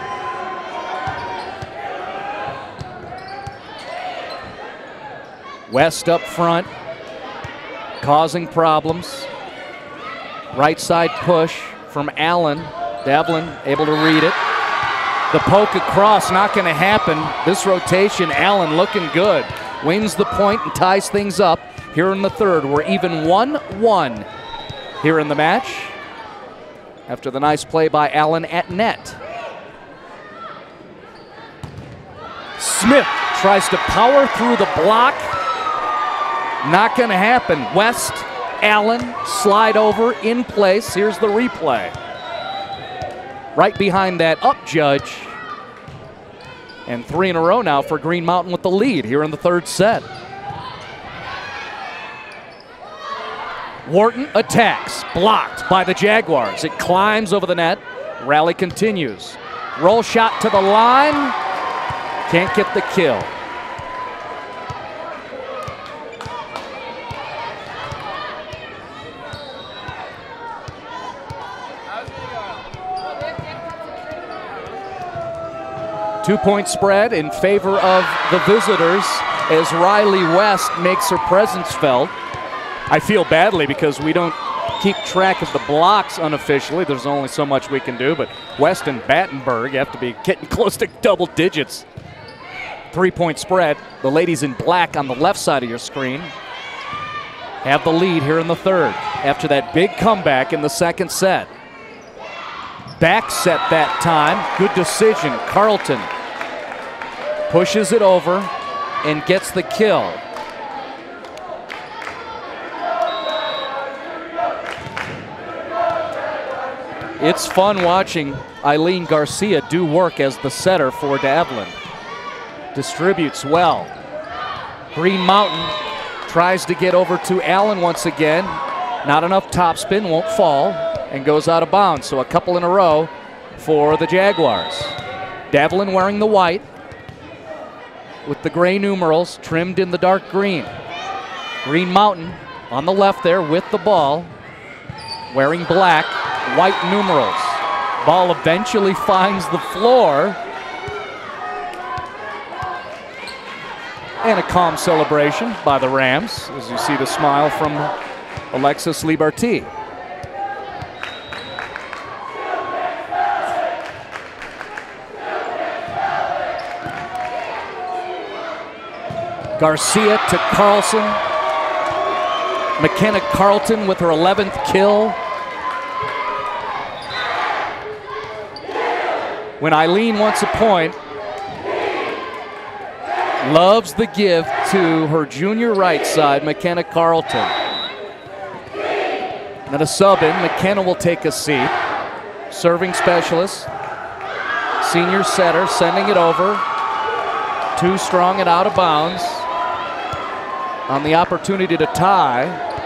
S2: West up front, causing problems. Right side push from Allen. Devlin able to read it. The poke across, not going to happen. This rotation, Allen looking good. Wins the point and ties things up here in the third. We're even one one here in the match after the nice play by Allen at net. Smith tries to power through the block. Not going to happen. West, Allen, slide over in place. Here's the replay. Right behind that up judge. And three in a row now for Green Mountain with the lead here in the third set. Wharton attacks, blocked by the Jaguars. It climbs over the net. Rally continues. Roll shot to the line. Can't get the kill. Two-point spread in favor of the visitors as Riley West makes her presence felt. I feel badly because we don't keep track of the blocks unofficially. There's only so much we can do, but West and Battenberg have to be getting close to double digits. Three-point spread. The ladies in black on the left side of your screen have the lead here in the third after that big comeback in the second set. Back set that time. Good decision. Carlton pushes it over and gets the kill. It's fun watching Eileen Garcia do work as the setter for Davlin. Distributes well. Green Mountain tries to get over to Allen once again. Not enough topspin, won't fall, and goes out of bounds. So a couple in a row for the Jaguars. Davlin wearing the white with the gray numerals trimmed in the dark green. Green Mountain on the left there with the ball, wearing black, white numerals. Ball eventually finds the floor. And a calm celebration by the Rams as you see the smile from Alexis Liberty. Garcia to Carlson. McKenna Carlton with her eleventh kill. When Eileen wants a point, loves the give to her junior right side, McKenna Carlton. Then a sub in, McKenna will take a seat. Serving specialist, senior setter, sending it over. Too strong and out of bounds. On the opportunity to tie,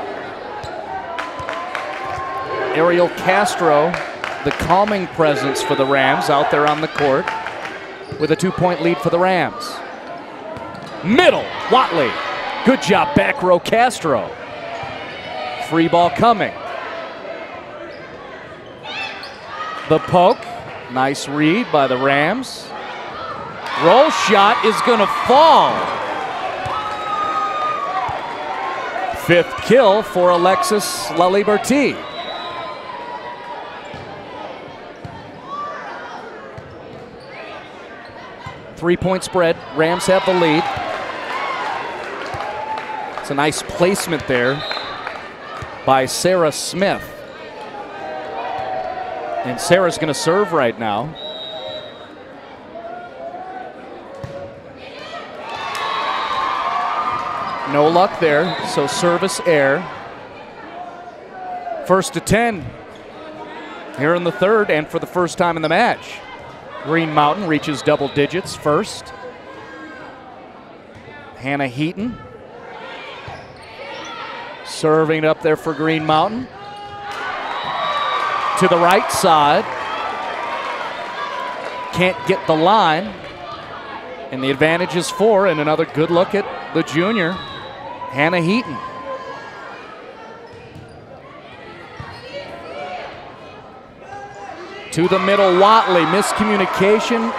S2: Ariel Castro, the calming presence for the Rams out there on the court with a two-point lead for the Rams. Middle, Watley. Good job, back row Castro. Free ball coming. The poke, nice read by the Rams. Roll shot is gonna fall. Fifth kill for Alexis Laliberty. Three-point spread, Rams have the lead. It's a nice placement there by Sarah Smith. And Sarah's gonna serve right now. No luck there, so service air. First to ten here in the third and for the first time in the match. Green Mountain reaches double digits first. Hannah Heaton serving it up there for Green Mountain. To the right side. Can't get the line. And the advantage is four, and another good look at the junior, Hannah Heaton. To the middle, Watley, miscommunication.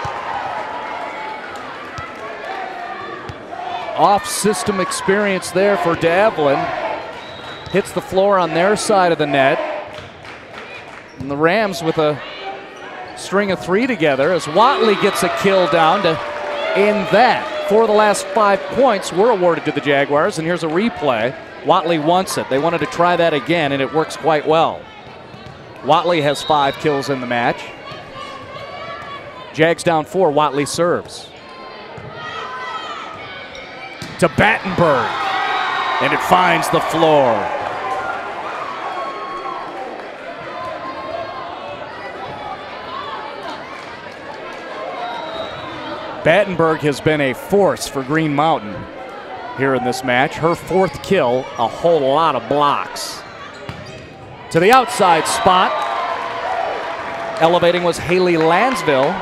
S2: Off-system experience there for Davlin. Hits the floor on their side of the net. And the Rams with a string of three together as Watley gets a kill down to end that. Four of the last five points were awarded to the Jaguars, and here's a replay. Watley wants it. They wanted to try that again, and it works quite well. Watley has five kills in the match. Jags down four, Watley serves. To Battenberg, and it finds the floor. Battenberg has been a force for Green Mountain here in this match. Her fourth kill, a whole lot of blocks. To the outside spot. Elevating was Haley Lansville.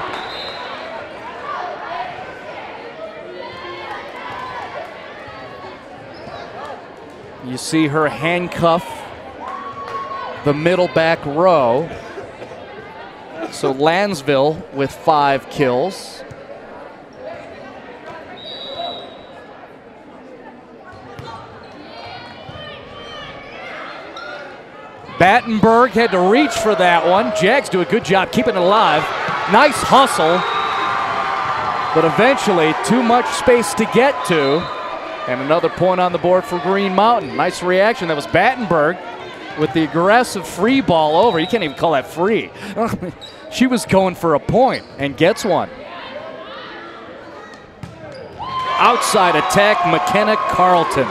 S2: You see her handcuff the middle back row. So Lansville with five kills. Battenberg had to reach for that one. Jags do a good job keeping it alive. Nice hustle, but eventually too much space to get to. And another point on the board for Green Mountain. Nice reaction. That was Battenberg with the aggressive free ball over. You can't even call that free. She was going for a point and gets one. Outside attack, McKenna Carlton.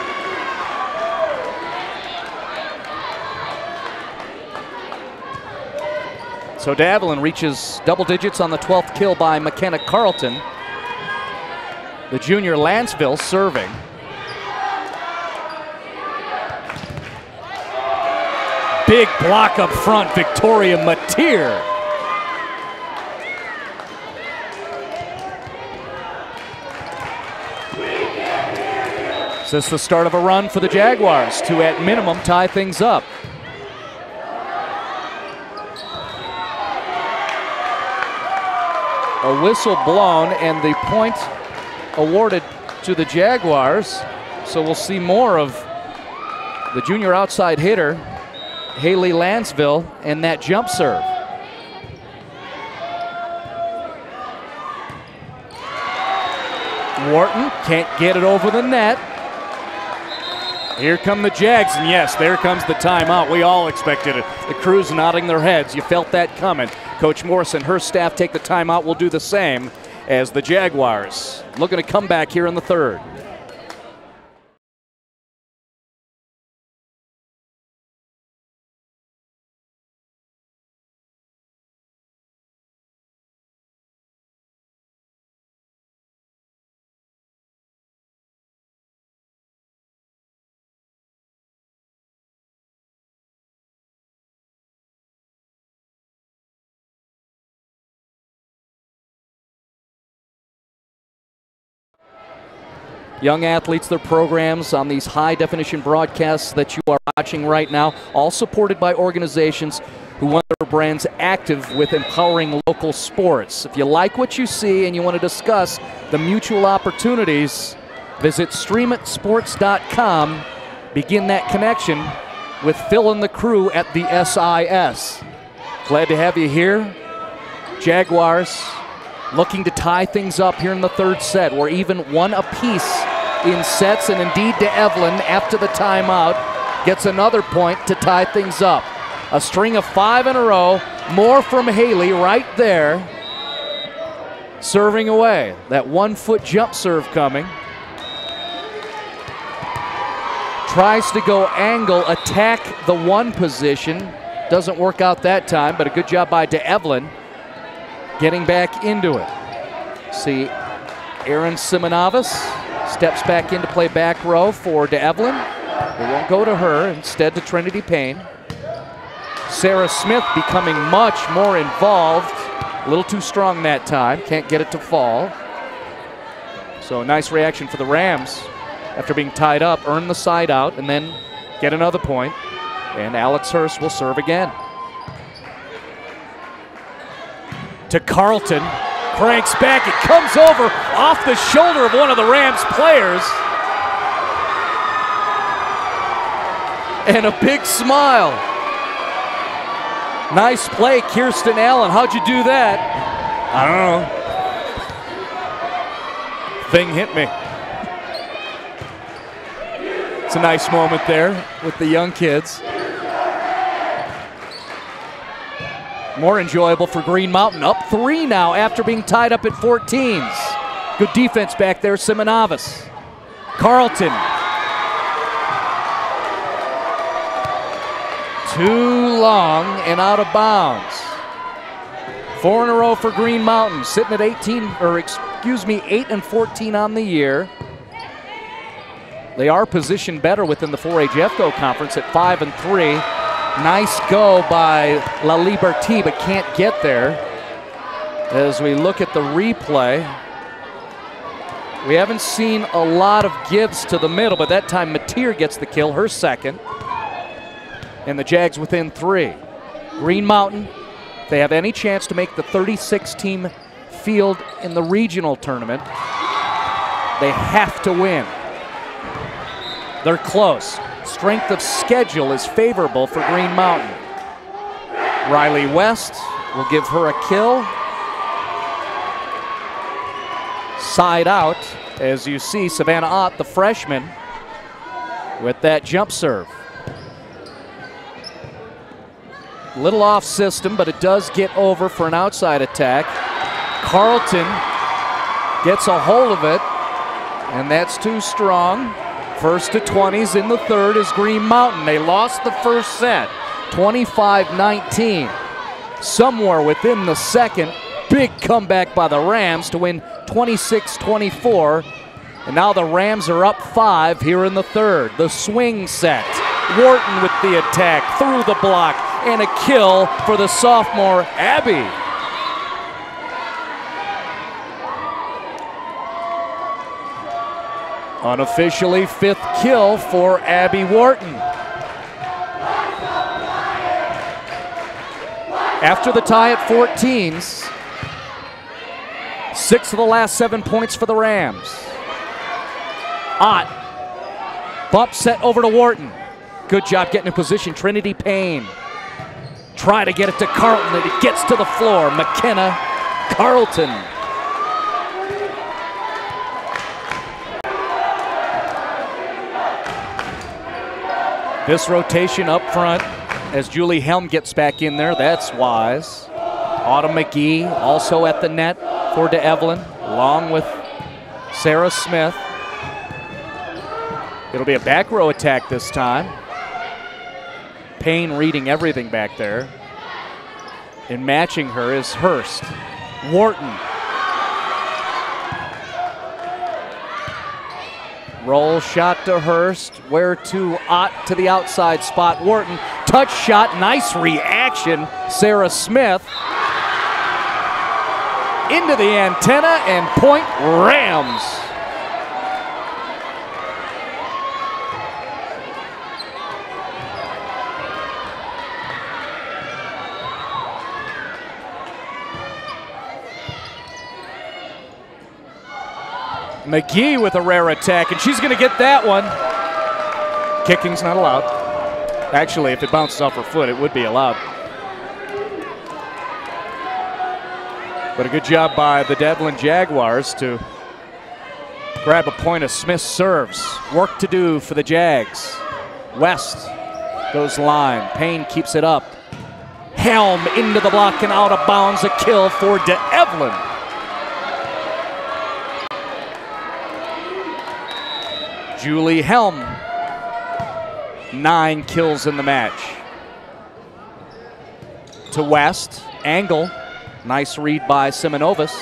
S2: So Davelin reaches double digits on the twelfth kill by McKenna Carlton. The junior Lansville serving. Big block up front, Victoria Mateer. Is this the start of a run for the Jaguars to, at minimum, tie things up? A whistle blown and the point awarded to the Jaguars. So we'll see more of the junior outside hitter, Haley Lansville, and that jump serve. Wharton can't get it over the net. Here come the Jags, and yes, there comes the timeout. We all expected it. The crew's nodding their heads. You felt that coming. Coach Morris and her staff take the timeout. Will do the same as the Jaguars looking to come back here in the third. Young athletes, their programs on these high-definition broadcasts that you are watching right now, all supported by organizations who want their brands active with empowering local sports. If you like what you see and you want to discuss the mutual opportunities, visit stream it sports dot com. Begin that connection with Phil and the crew at the S I S. Glad to have you here. Jaguars looking to tie things up here in the third set. We're even one apiece in sets, and indeed DeEvelyn, after the timeout, gets another point to tie things up. A string of five in a row, more from Haley right there, serving away. That one-foot jump serve coming. Tries to go angle, attack the one position. Doesn't work out that time, but a good job by DeEvelyn getting back into it. See Aaron Simonovas steps back in to play back row for DeEvelyn. It won't go to her, instead to Trinity Payne. Sarah Smith becoming much more involved. A little too strong that time, can't get it to fall. So a nice reaction for the Rams after being tied up, earn the side out, and then get another point. And Alex Hurst will serve again. To Carlton. Cranks back, it comes over off the shoulder of one of the Rams players. And a big smile. Nice play, Kirsten Allen. How'd you do that? I don't know. Thing hit me. It's a nice moment there with the young kids. More enjoyable for Green Mountain. Up three now after being tied up at fourteens. Good defense back there, Simonovas. Carlton. Too long and out of bounds. Four in a row for Green Mountain, sitting at eighteen, or excuse me, eight and fourteen on the year. They are positioned better within the four A Jeffco Conference at five and three. Nice go by La Liberté, but can't get there. As we look at the replay, we haven't seen a lot of gives to the middle, but that time Mateer gets the kill, her second. And the Jags within three. Green Mountain, if they have any chance to make the thirty-six team field in the regional tournament, they have to win. They're close. Strength of schedule is favorable for Green Mountain. Riley West will give her a kill. Side out, as you see Savannah Ott, the freshman, with that jump serve. Little off system, but it does get over for an outside attack. Carlton gets a hold of it, and that's too strong. First to twenties in the third is Green Mountain. They lost the first set, twenty-five nineteen. Somewhere within the second, big comeback by the Rams to win twenty-six twenty-four. And now the Rams are up five here in the third. The swing set. Wharton with the attack, through the block, and a kill for the sophomore, Abby. Unofficially fifth kill for Abby Wharton. After the tie at fourteens, six of the last seven points for the Rams. Ott, bump set over to Wharton. Good job getting in position, Trinity Payne. Try to get it to Carlton, and it gets to the floor. McKenna Carlton. This rotation up front as Julie Helm gets back in there, that's wise. Autumn McGee also at the net for DeEvelyn, along with Sarah Smith. It'll be a back row attack this time. Payne reading everything back there. And matching her is Hurst. Wharton. Roll shot to Hurst. Where to Ott to the outside spot. Wharton. Touch shot. Nice reaction. Sarah Smith. Into the antenna and point Rams. McGee with a rare attack, and she's going to get that one. Kicking's not allowed. Actually, if it bounces off her foot, it would be allowed. But a good job by the DeEvelyn Jaguars to grab a point of Smith's serves. Work to do for the Jags. West goes line. Payne keeps it up. Helm into the block and out of bounds. A kill for DeEvelyn. Julie Helm, nine kills in the match. To West, angle, nice read by Simonovas.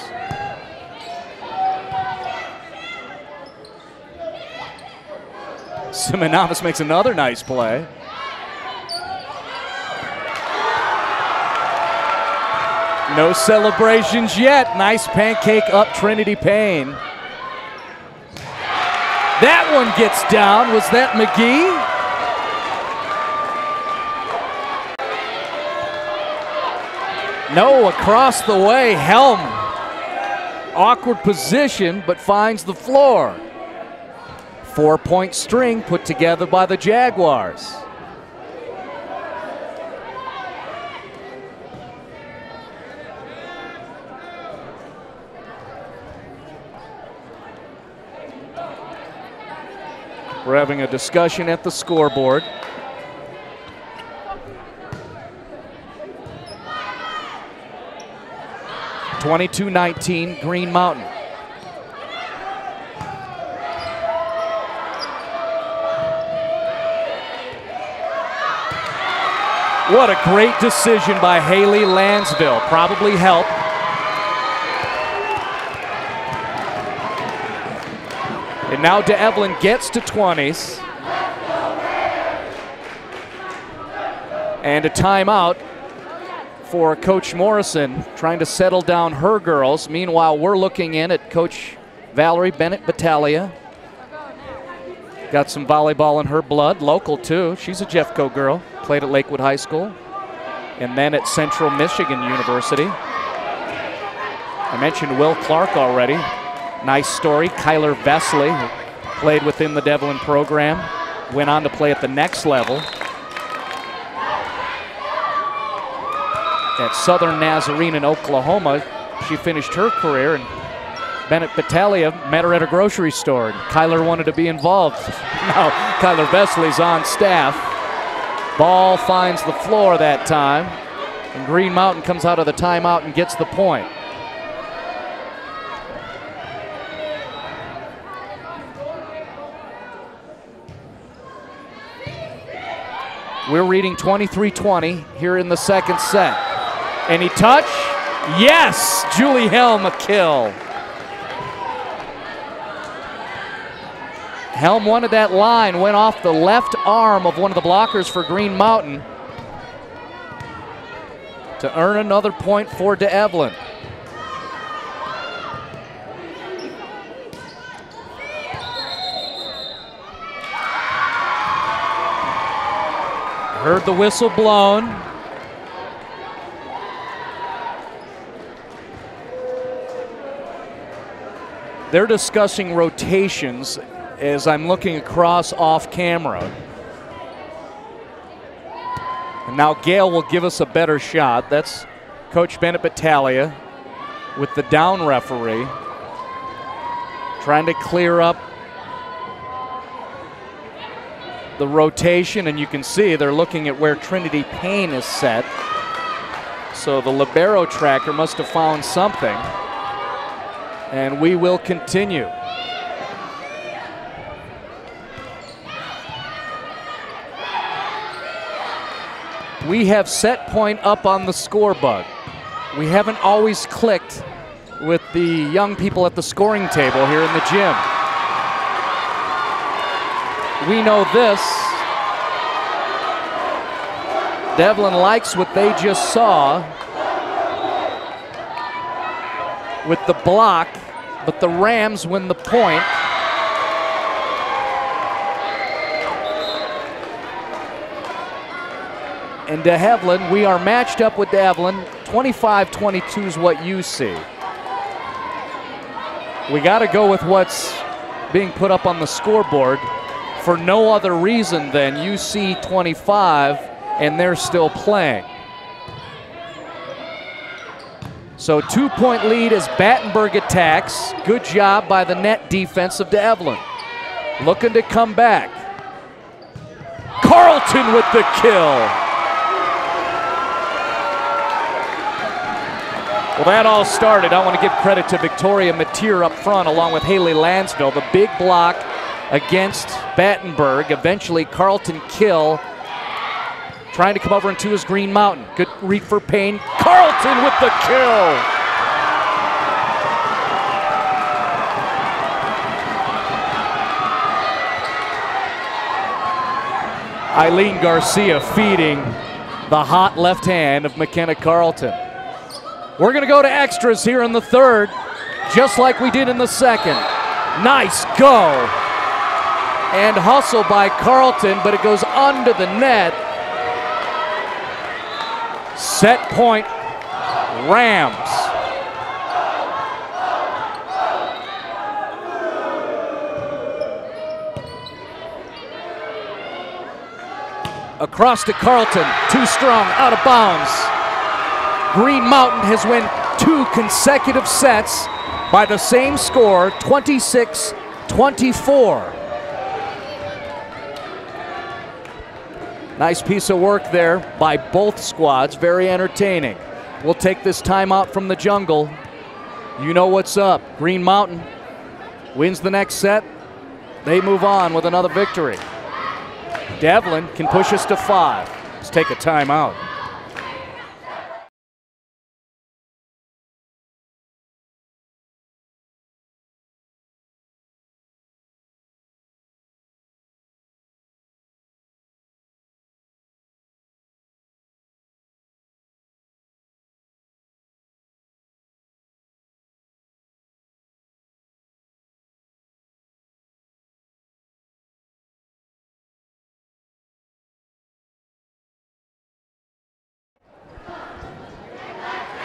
S2: Simonovas makes another nice play. No celebrations yet. Nice pancake up Trinity Payne. That one gets down. Was that McGee? No, across the way, Helm. Awkward position, but finds the floor. Four-point string put together by the Jaguars. We're having a discussion at the scoreboard. twenty-two nineteen, Green Mountain. What a great decision by Haley Lansville. Probably helped. And now DeEvelyn gets to twenties. And a timeout for Coach Morrison, trying to settle down her girls. Meanwhile, we're looking in at Coach Valerie Bennett Battaglia. Got some volleyball in her blood, local too. She's a Jeffco girl, played at Lakewood High School, and then at Central Michigan University. I mentioned Will Clark already. Nice story. Kyler Vesley, who played within the Devlin program, went on to play at the next level at Southern Nazarene in Oklahoma. She finished her career, and Bennett Battaglia met her at a grocery store, and Kyler wanted to be involved. Now Kyler Vesley's on staff. Ball finds the floor that time, and Green Mountain comes out of the timeout and gets the point. We're reading twenty-three twenty here in the second set. Any touch? Yes! Julie Helm a kill. Helm wanted that line, went off the left arm of one of the blockers for Green Mountain to earn another point for DeEvelyn. Heard the whistle blown. They're discussing rotations as I'm looking across off camera. And now Gail will give us a better shot. That's Coach Bennett Battaglia with the down referee, trying to clear up the rotation, and you can see they're looking at where Trinity Payne is set. So the libero tracker must have found something. And we will continue. We have set point up on the scoreboard. We haven't always clicked with the young people at the scoring table here in the gym. We know this. Devlin likes what they just saw with the block, but the Rams win the point. And DeEvelyn, we are matched up with DeEvelyn. twenty-five twenty-two is what you see. We got to go with what's being put up on the scoreboard for no other reason than you see twenty-five and they're still playing. So two-point lead as Battenberg attacks. Good job by the net defense of DeEvelyn. Looking to come back. Carlton with the kill. Well, that all started. I want to give credit to Victoria Mateer up front along with Haley Lansville. The big block against Battenberg. Eventually Carlton kill. Trying to come over into his Green Mountain. Good read for Payne. Carlton with the kill. Eileen Garcia feeding the hot left hand of McKenna Carlton. We're going to go to extras here in the third, just like we did in the second. Nice go. And hustle by Carlton, but it goes under the net. Set point, Rams. Across to Carlton, too strong, out of bounds. Green Mountain has won two consecutive sets by the same score, twenty-six twenty-four. Nice piece of work there by both squads, very entertaining. We'll take this timeout from the jungle. You know what's up. Green Mountain wins the next set. They move on with another victory. Devlin can push us to five. Let's take a timeout.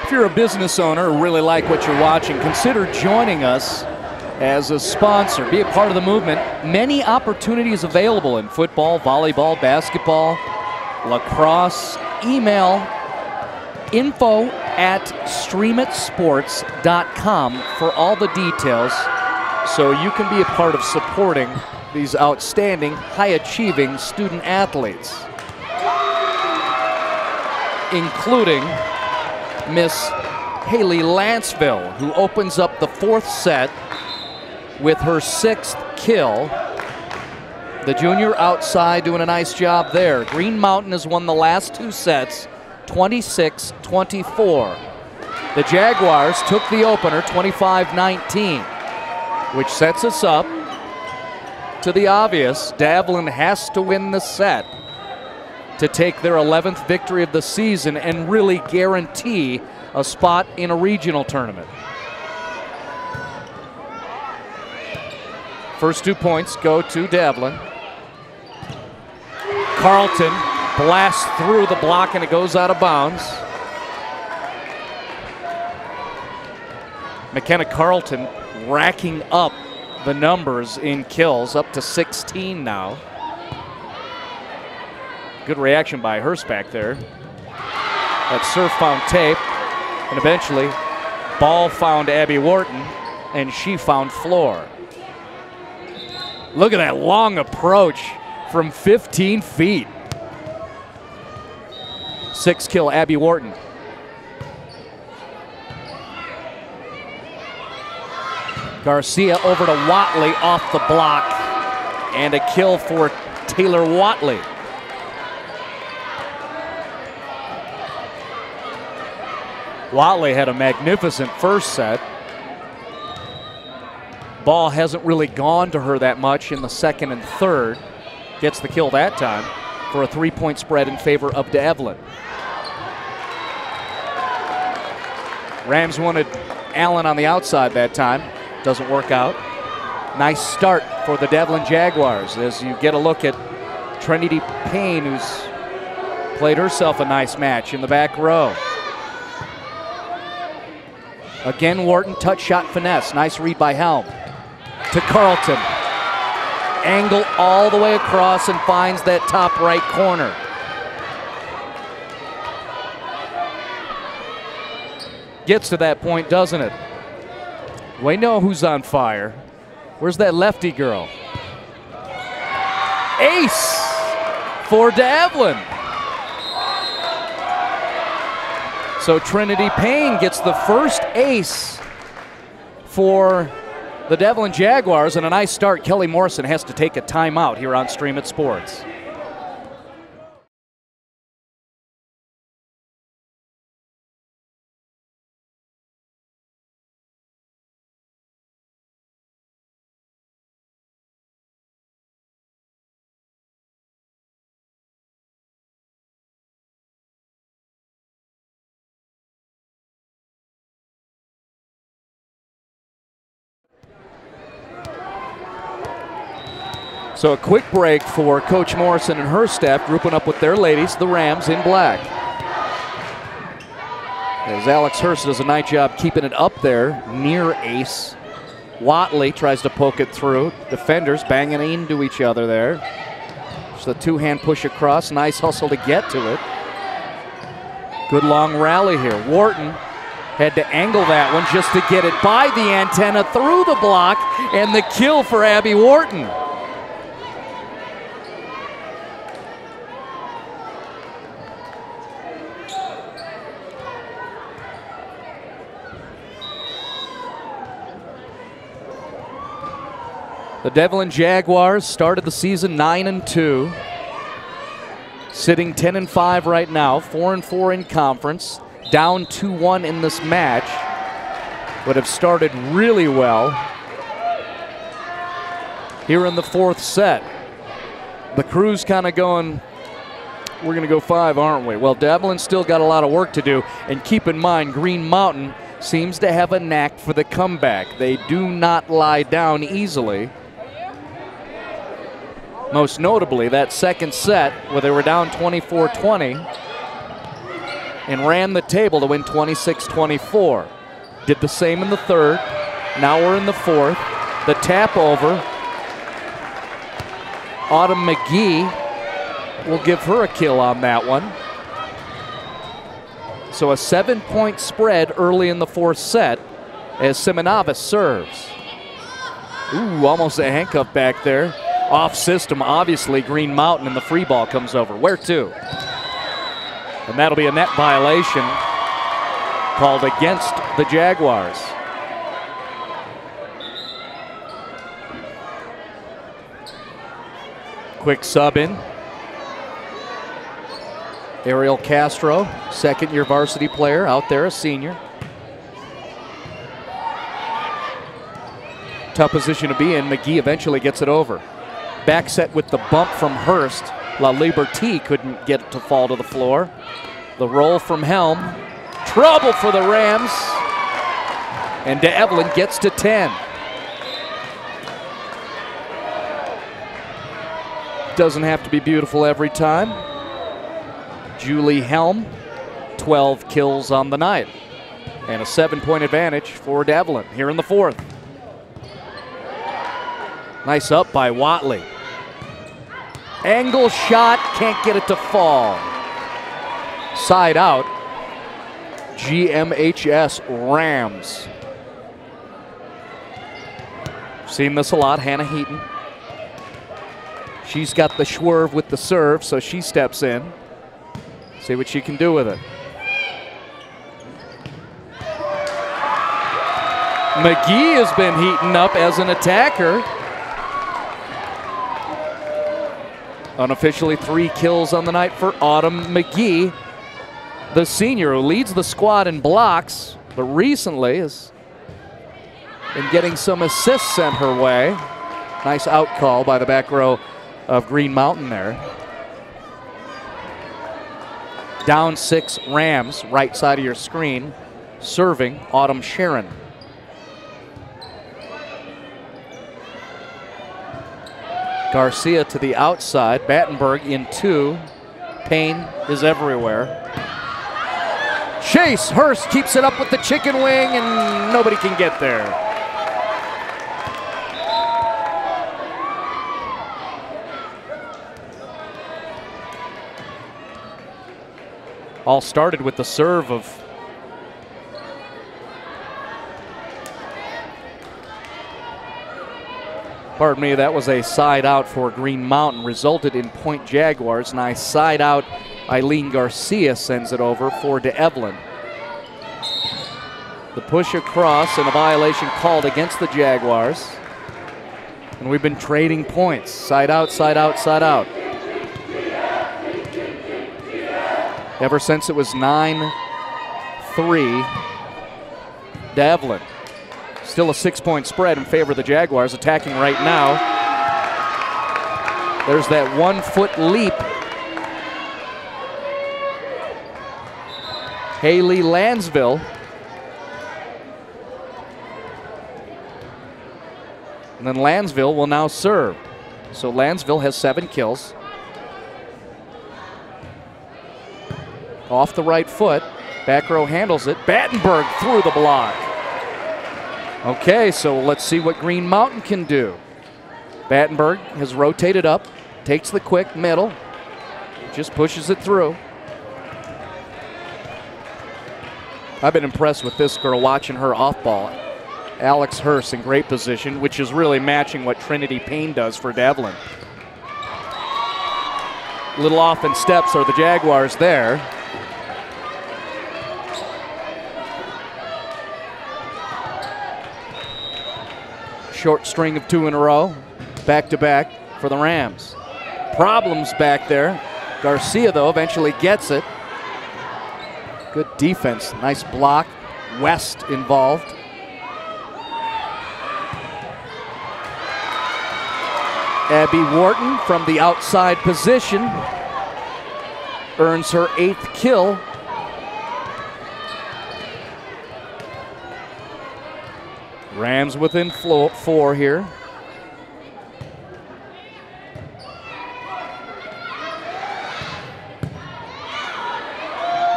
S2: If you're a business owner or really like what you're watching, consider joining us as a sponsor. Be a part of the movement. Many opportunities available in football, volleyball, basketball, lacrosse. Email info at stream it sports dot com for all the details so you can be a part of supporting these outstanding, high-achieving student athletes, including Miss Haley Lanceville, who opens up the fourth set with her sixth kill. The junior outside doing a nice job there. Green Mountain has won the last two sets, twenty-six twenty-four. The Jaguars took the opener twenty-five nineteen, which sets us up to the obvious. Davlin has to win the set to take their eleventh victory of the season and really guarantee a spot in a regional tournament. First two points go to Davlin. Carlton blasts through the block and it goes out of bounds. McKenna Carlton racking up the numbers in kills, up to sixteen now. Good reaction by Hurst back there. That serve found tape, and eventually ball found Abby Wharton, and she found floor. Look at that long approach from fifteen feet. Six kill Abby Wharton. Garcia over to Watley off the block, and a kill for Taylor Watley. Watley had a magnificent first set. Ball hasn't really gone to her that much in the second and third. Gets the kill that time for a three-point spread in favor of Devlin. Rams wanted Allen on the outside that time. Doesn't work out. Nice start for the Devlin Jaguars as you get a look at Trinity Payne, who's played herself a nice match in the back row. Again, Wharton, touch shot finesse. Nice read by Helm. To Carlton. Angle all the way across and finds that top right corner. Gets to that point, doesn't it? We know who's on fire. Where's that lefty girl? Ace for Devlin. So Trinity Payne gets the first ace for the Devlin Jaguars, and a nice start. Kelly Morrison has to take a timeout here on Stream It Sports. So a quick break for Coach Morrison and her staff, grouping up with their ladies, the Rams in black. As Alex Hurst does a nice job keeping it up there near ace. Watley tries to poke it through. Defenders banging into each other there. Just a two-hand push across. Nice hustle to get to it. Good long rally here. Wharton had to angle that one just to get it by the antenna, through the block, and the kill for Abby Wharton. The Devlin Jaguars started the season nine and two, sitting ten and five right now, four and four in conference, down two one in this match, but have started really well here in the fourth set. The crew's kind of going, we're going to go five, aren't we? Well, Devlin's still got a lot of work to do, and keep in mind, Green Mountain seems to have a knack for the comeback. They do not lie down easily. Most notably, that second set where they were down twenty-four twenty. and ran the table to win twenty-six twenty-four. Did the same in the third. Now we're in the fourth. The tap over. Autumn McGee will give her a kill on that one. So a seven-point spread early in the fourth set as Simonovas serves. Ooh, almost a handcuff back there. Off system, obviously, Green Mountain, and the free ball comes over. Where to? And that'll be a net violation called against the Jaguars. Quick sub in. Ariel Castro, second-year varsity player, out there, a senior. Tough position to be in. McGee eventually gets it over. Back set with the bump from Hurst. La Liberté couldn't get it to fall to the floor. The roll from Helm. Trouble for the Rams. And DeEvelyn gets to ten. Doesn't have to be beautiful every time. Julie Helm, twelve kills on the night. And a seven-point advantage for DeEvelyn here in the fourth. Nice up by Watley. Angle shot, can't get it to fall. Side out, G M H S Rams. Seen this a lot, Hannah Heaton. She's got the swerve with the serve, so she steps in. See what she can do with it. McGee has been heating up as an attacker. Unofficially three kills on the night for Autumn McGee, the senior who leads the squad in blocks, but recently has been getting some assists sent her way. Nice out call by the back row of Green Mountain there. Down six Rams, right side of your screen, serving Autumn Sharon. Garcia to the outside, Battenberg in two. Payne is everywhere. Chase Hurst keeps it up with the chicken wing, and nobody can get there. All started with the serve of Pardon me, that was a side out for Green Mountain, resulted in point Jaguars. Nice side out. Eileen Garcia sends it over for DeEvelyn. The push across and a violation called against the Jaguars. And we've been trading points. Side out, side out, side out. Ever since it was nine three, DeEvelyn. Still a six-point spread in favor of the Jaguars, attacking right now. There's that one-foot leap. Haley Lansville. And then Lansville will now serve. So Lansville has seven kills. Off the right foot. Back row handles it. Battenberg through the block. Okay, so let's see what Green Mountain can do. Battenberg has rotated up, takes the quick middle, just pushes it through. I've been impressed with this girl, watching her off ball. Alex Hurst in great position, which is really matching what Trinity Payne does for DeEvelyn. Little off in steps are the Jaguars there. Short string of two in a row, back to back for the Rams. Problems back there. Garcia, though, eventually gets it. Good defense, nice block. West involved. Abby Wharton from the outside position earns her eighth kill. Rams within four here.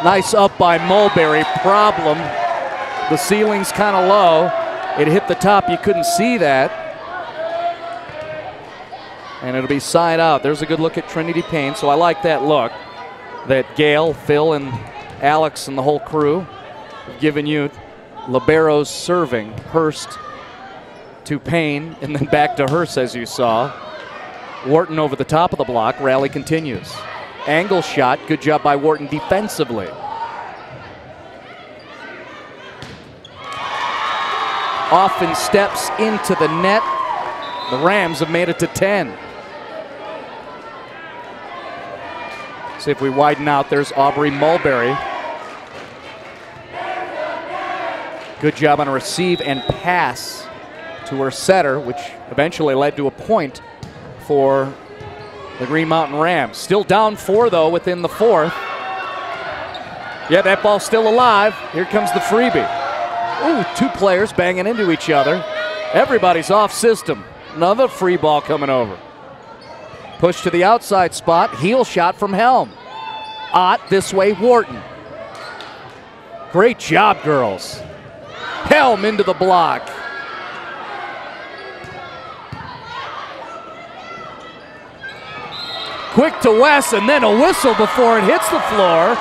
S2: Nice up by Mulberry. Problem, the ceiling's kind of low. It hit the top, you couldn't see that. And it'll be side out. There's a good look at Trinity Payne, so I like that look. That Gail, Phil, and Alex and the whole crew have given you liberos serving. Hurst to Payne, and then back to Hurst, as you saw. Wharton over the top of the block. Rally continues. Angle shot. Good job by Wharton defensively. Often steps into the net. The Rams have made it to ten. See if we widen out. There's Aubrey Mulberry. Good job on a receive and pass to her setter, which eventually led to a point for the Green Mountain Rams. Still down four, though, within the fourth. Yeah, that ball's still alive. Here comes the freebie. Ooh, two players banging into each other. Everybody's off system. Another free ball coming over. Push to the outside spot. Heel shot from Helm. Ott this way, Wharton. Great job, girls. Helm into the block. Quick to West, and then a whistle before it hits the floor.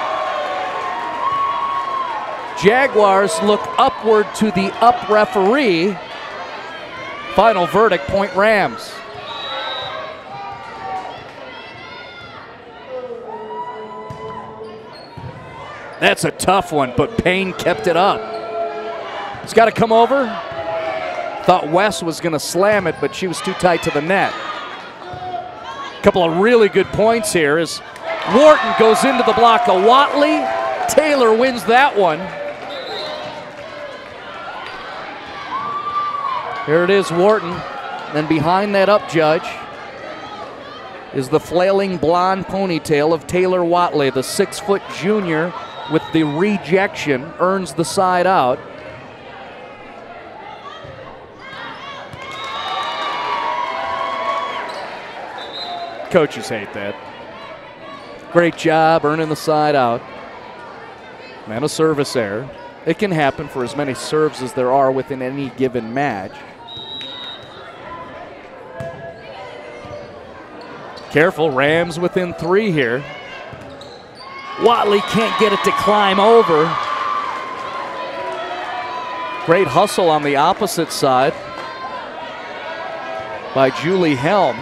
S2: Jaguars look upward to the up referee. Final verdict, point Rams. That's a tough one, but Payne kept it up. It's got to come over. Thought West was going to slam it, but she was too tight to the net. Couple of really good points here as Wharton goes into the block of Watley. Taylor wins that one. Here it is, Wharton. Then behind that up judge is the flailing blonde ponytail of Taylor Watley, the six-foot junior with the rejection, earns the side out. Coaches hate that. Great job earning the side out. And a service error. It can happen for as many serves as there are within any given match. Careful, Rams within three here. Watley can't get it to climb over. Great hustle on the opposite side by Julie Helm.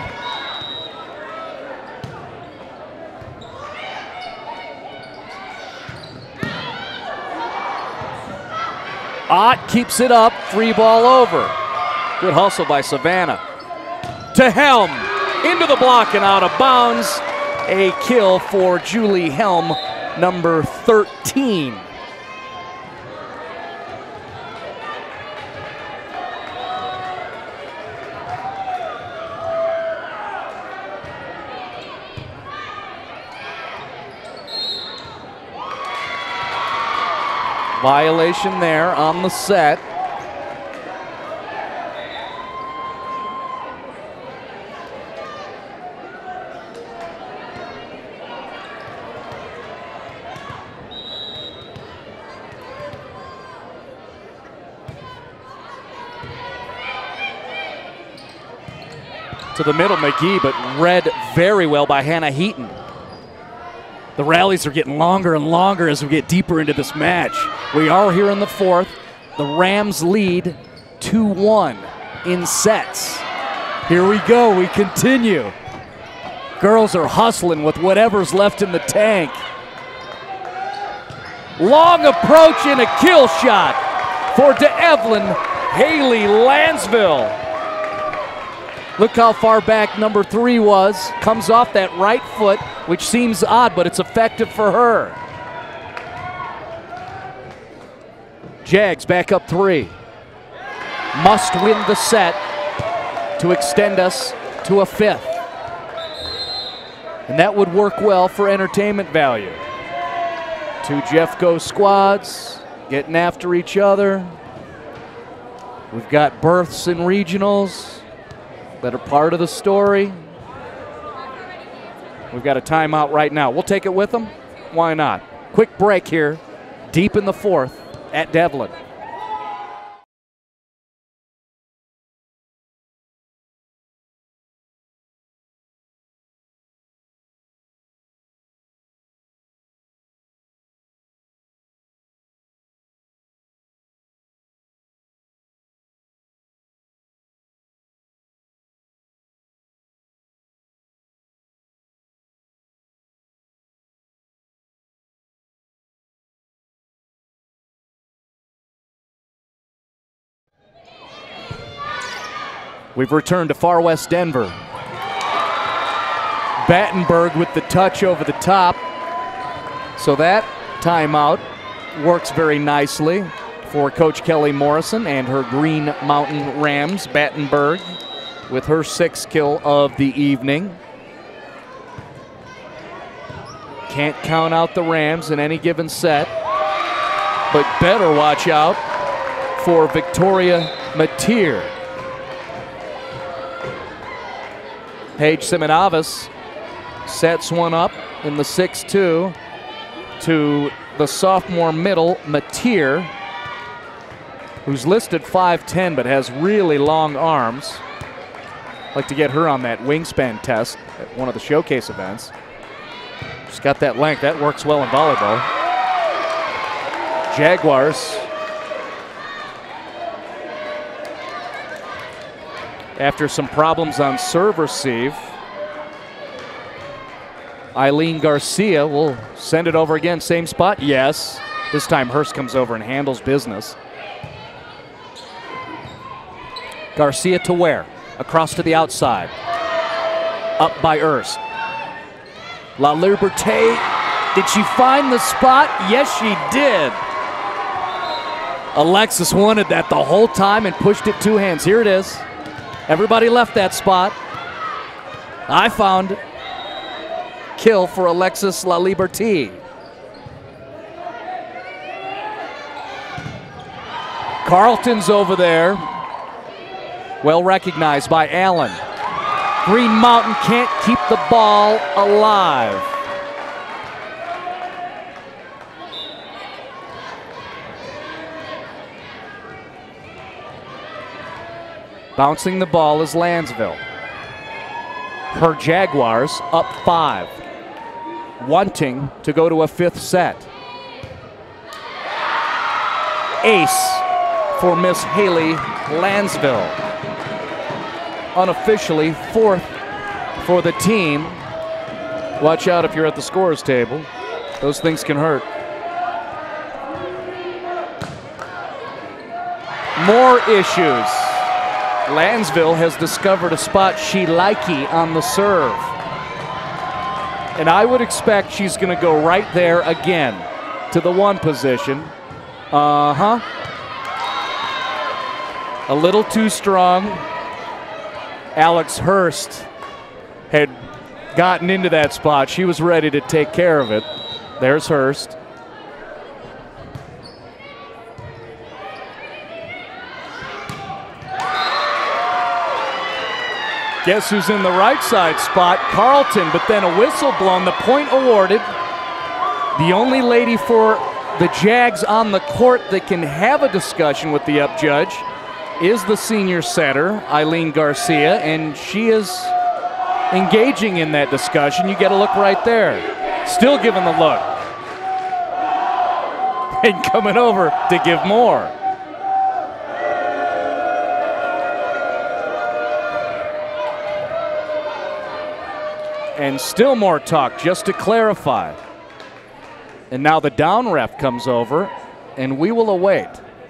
S2: Ott keeps it up, free ball over. Good hustle by Savannah. To Helm, into the block and out of bounds. A kill for Julie Helm, number thirteen. Violation there on the set. To the middle, McGee, but read very well by Hannah Heaton. The rallies are getting longer and longer as we get deeper into this match. We are here in the fourth. The Rams lead two one in sets. Here we go, we continue. Girls are hustling with whatever's left in the tank. Long approach and a kill shot for DeEvelyn Haley Lansville. Look how far back number three was. Comes off that right foot, which seems odd, but it's effective for her. Jags back up three. Must win the set to extend us to a fifth. And that would work well for entertainment value. Two Jeffco squads getting after each other. We've got berths in regionals that are part of the story. We've got a timeout right now. We'll take it with them. Why not? quick break here, deep in the fourth at Devlin. We've returned to Far West Denver. Battenberg with the touch over the top. So that timeout works very nicely for Coach Kelly Morrison and her Green Mountain Rams. Battenberg with her sixth kill of the evening. Can't count out the Rams in any given set, but better watch out for Victoria Mateer. Paige Simonavis sets one up in the six two to the sophomore middle, Mateer, who's listed five ten but has really long arms. I'd like to get her on that wingspan test at one of the showcase events. She's got that length. That works well in volleyball. Jaguars after some problems on serve receive. Eileen Garcia will send it over again. Same spot? Yes. This time Hurst comes over and handles business. Garcia to where? Across to the outside. Up by Hurst. La Liberté. Did she find the spot? Yes, she did. Alexis wanted that the whole time and pushed it two hands. Here it is. Everybody left that spot. I found kill for Alexis La Liberté. Carlton's over there. Well recognized by Allen. Green Mountain can't keep the ball alive. Bouncing the ball is Lansville. Her Jaguars up five, wanting to go to a fifth set. Ace for Miss Haley Lansville. Unofficially fourth for the team. Watch out if you're at the scorer's table. Those things can hurt. More issues. Lansville has discovered a spot she likey on the serve. And I would expect she's going to go right there again to the one position. Uh-huh. A little too strong. Alex Hurst had gotten into that spot. She was ready to take care of it. There's Hurst. Guess who's in the right side spot? Carlton, but then a whistle blown, the point awarded. The only lady for the Jags on the court that can have a discussion with the up judge is the senior setter, Eileen Garcia, and she is engaging in that discussion. You get a look right there. Still giving the look. And coming over to give more. And still more talk, just to clarify. And now the down ref comes over, and we will await.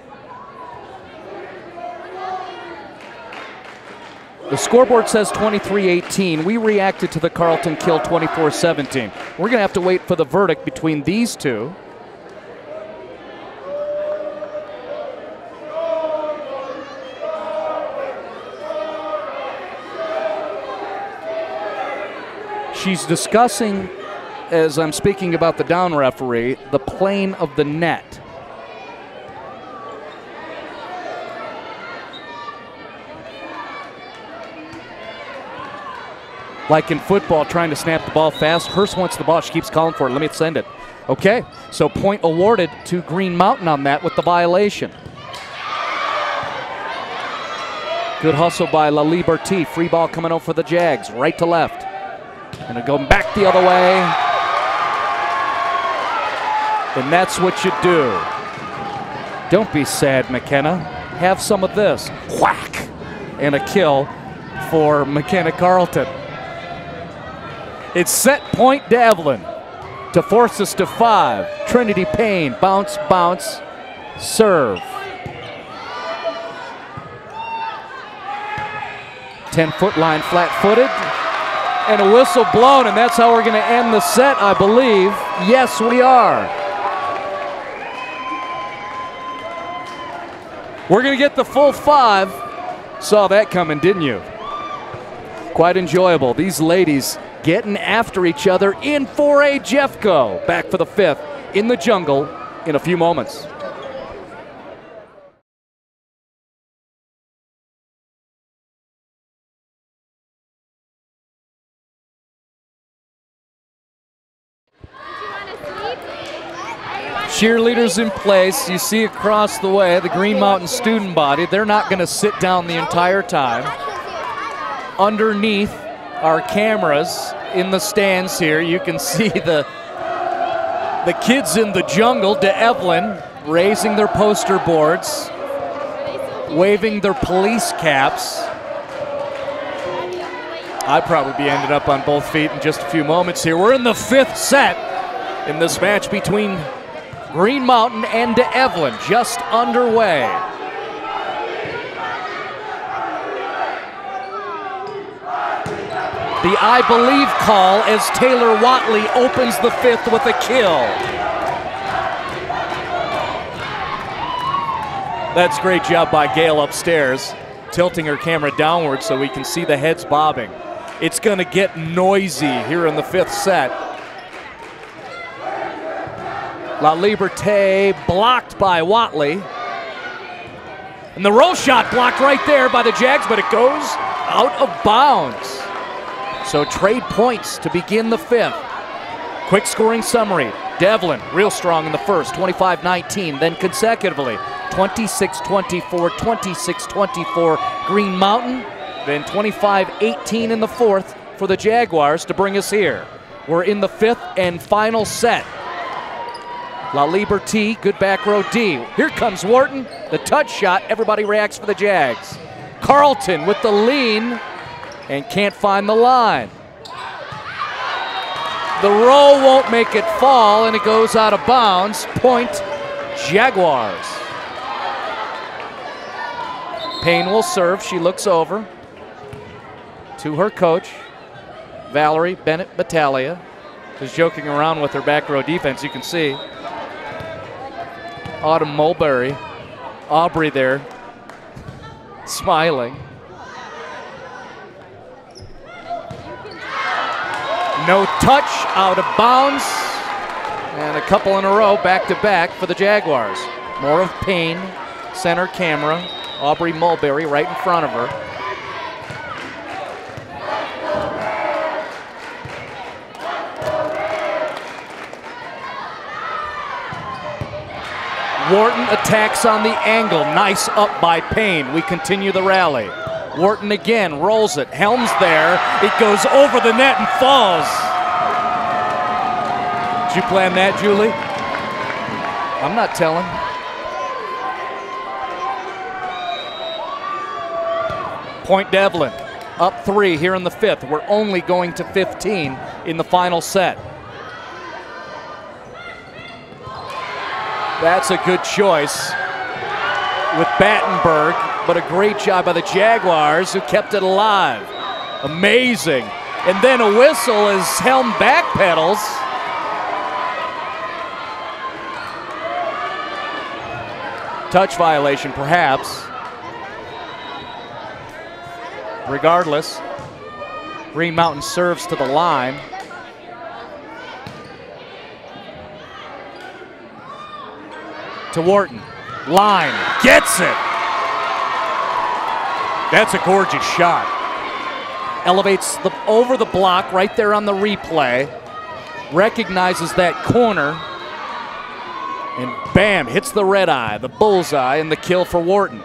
S2: The scoreboard says twenty-three eighteen. We reacted to the Carlton kill twenty-four seventeen. We're going to have to wait for the verdict between these two. She's discussing, as I'm speaking about the down referee, the plane of the net. Like in football, trying to snap the ball fast. Hurst wants the ball. She keeps calling for it. Let me send it. Okay, so point awarded to Green Mountain on that with the violation. Good hustle by La Liberté. Free ball coming out for the Jags, right to left. And it going back the other way. And that's what you do. Don't be sad, McKenna. Have some of this. Whack! And a kill for McKenna Carleton. It's set point to Evelyn to force us to five. Trinity Payne, bounce, bounce, serve. ten-foot line, flat-footed, and a whistle blown, and that's how we're going to end the set, I believe. Yes, we are. We're going to get the full five. Saw that coming, didn't you? Quite enjoyable. These ladies getting after each other in four A Jeffco. Back for the fifth in the jungle in a few moments. Cheerleaders in place. You see across the way the Green Mountain student body. They're not going to sit down the entire time. Underneath our cameras in the stands here, you can see the the kids in the jungle, de Evelyn, raising their poster boards, waving their police caps. I'd probably be ended up on both feet in just a few moments here. We're in the fifth set in this match between Green Mountain and de Evelyn, just underway. The I believe call as Taylor Watley opens the fifth with a kill. That's a great job by Gail upstairs, tilting her camera downward so we can see the heads bobbing. It's gonna get noisy here in the fifth set. La Liberté blocked by Watley. And the roll shot blocked right there by the Jags, but it goes out of bounds. So trade points to begin the fifth. Quick scoring summary. Devlin, real strong in the first, twenty-five nineteen. Then consecutively, twenty-six twenty-four, twenty-six twenty-four Green Mountain. Then twenty-five eighteen in the fourth for the Jaguars to bring us here. We're in the fifth and final set. La Liberté, good back row D. Here comes Wharton, the touch shot. Everybody reacts for the Jags. Carleton with the lean and can't find the line. The roll won't make it fall, and it goes out of bounds. Point Jaguars. Payne will serve. She looks over to her coach, Valerie Bennett Battaglia, who's joking around with her back row defense, you can see. Autumn Mulberry, Aubrey there, smiling. No touch, out of bounds, and a couple in a row back to back for the Jaguars. More of Payne, center camera, Aubrey Mulberry right in front of her. Wharton attacks on the angle. Nice up by Payne. We continue the rally. Wharton again rolls it. Helms there. It goes over the net and falls. Did you plan that, Julie? I'm not telling. Point Devlin. Up three here in the fifth. We're only going to fifteen in the final set. That's a good choice with Battenberg, but a great job by the Jaguars who kept it alive. Amazing. And then a whistle as Helm backpedals. Touch violation, perhaps. Regardless, Green Mountain serves to the line. To Wharton, line, gets it. That's a gorgeous shot. Elevates the, over the block right there on the replay. Recognizes that corner And bam, hits the red eye, the bullseye, and the kill for Wharton.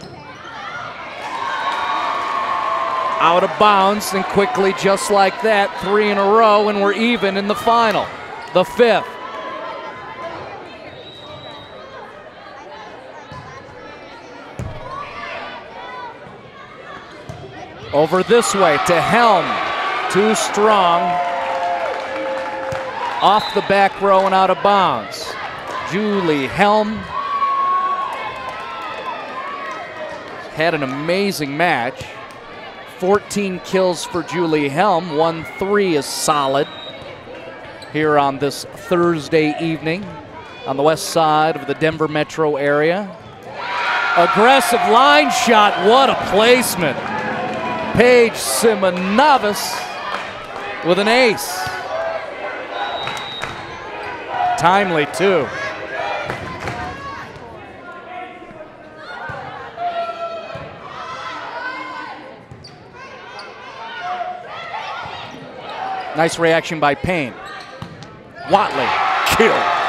S2: Out of bounds, and quickly, just like that, three in a row, and we're even in the final, the fifth. Over this way to Helm, too strong. Off the back row and out of bounds. Julie Helm had an amazing match. fourteen kills for Julie Helm. One three is solid here on this Thursday evening on the west side of the Denver metro area. Aggressive line shot. What a placement. Paige Simonovas with an ace. Timely, too. Nice reaction by Payne. Watley, kill.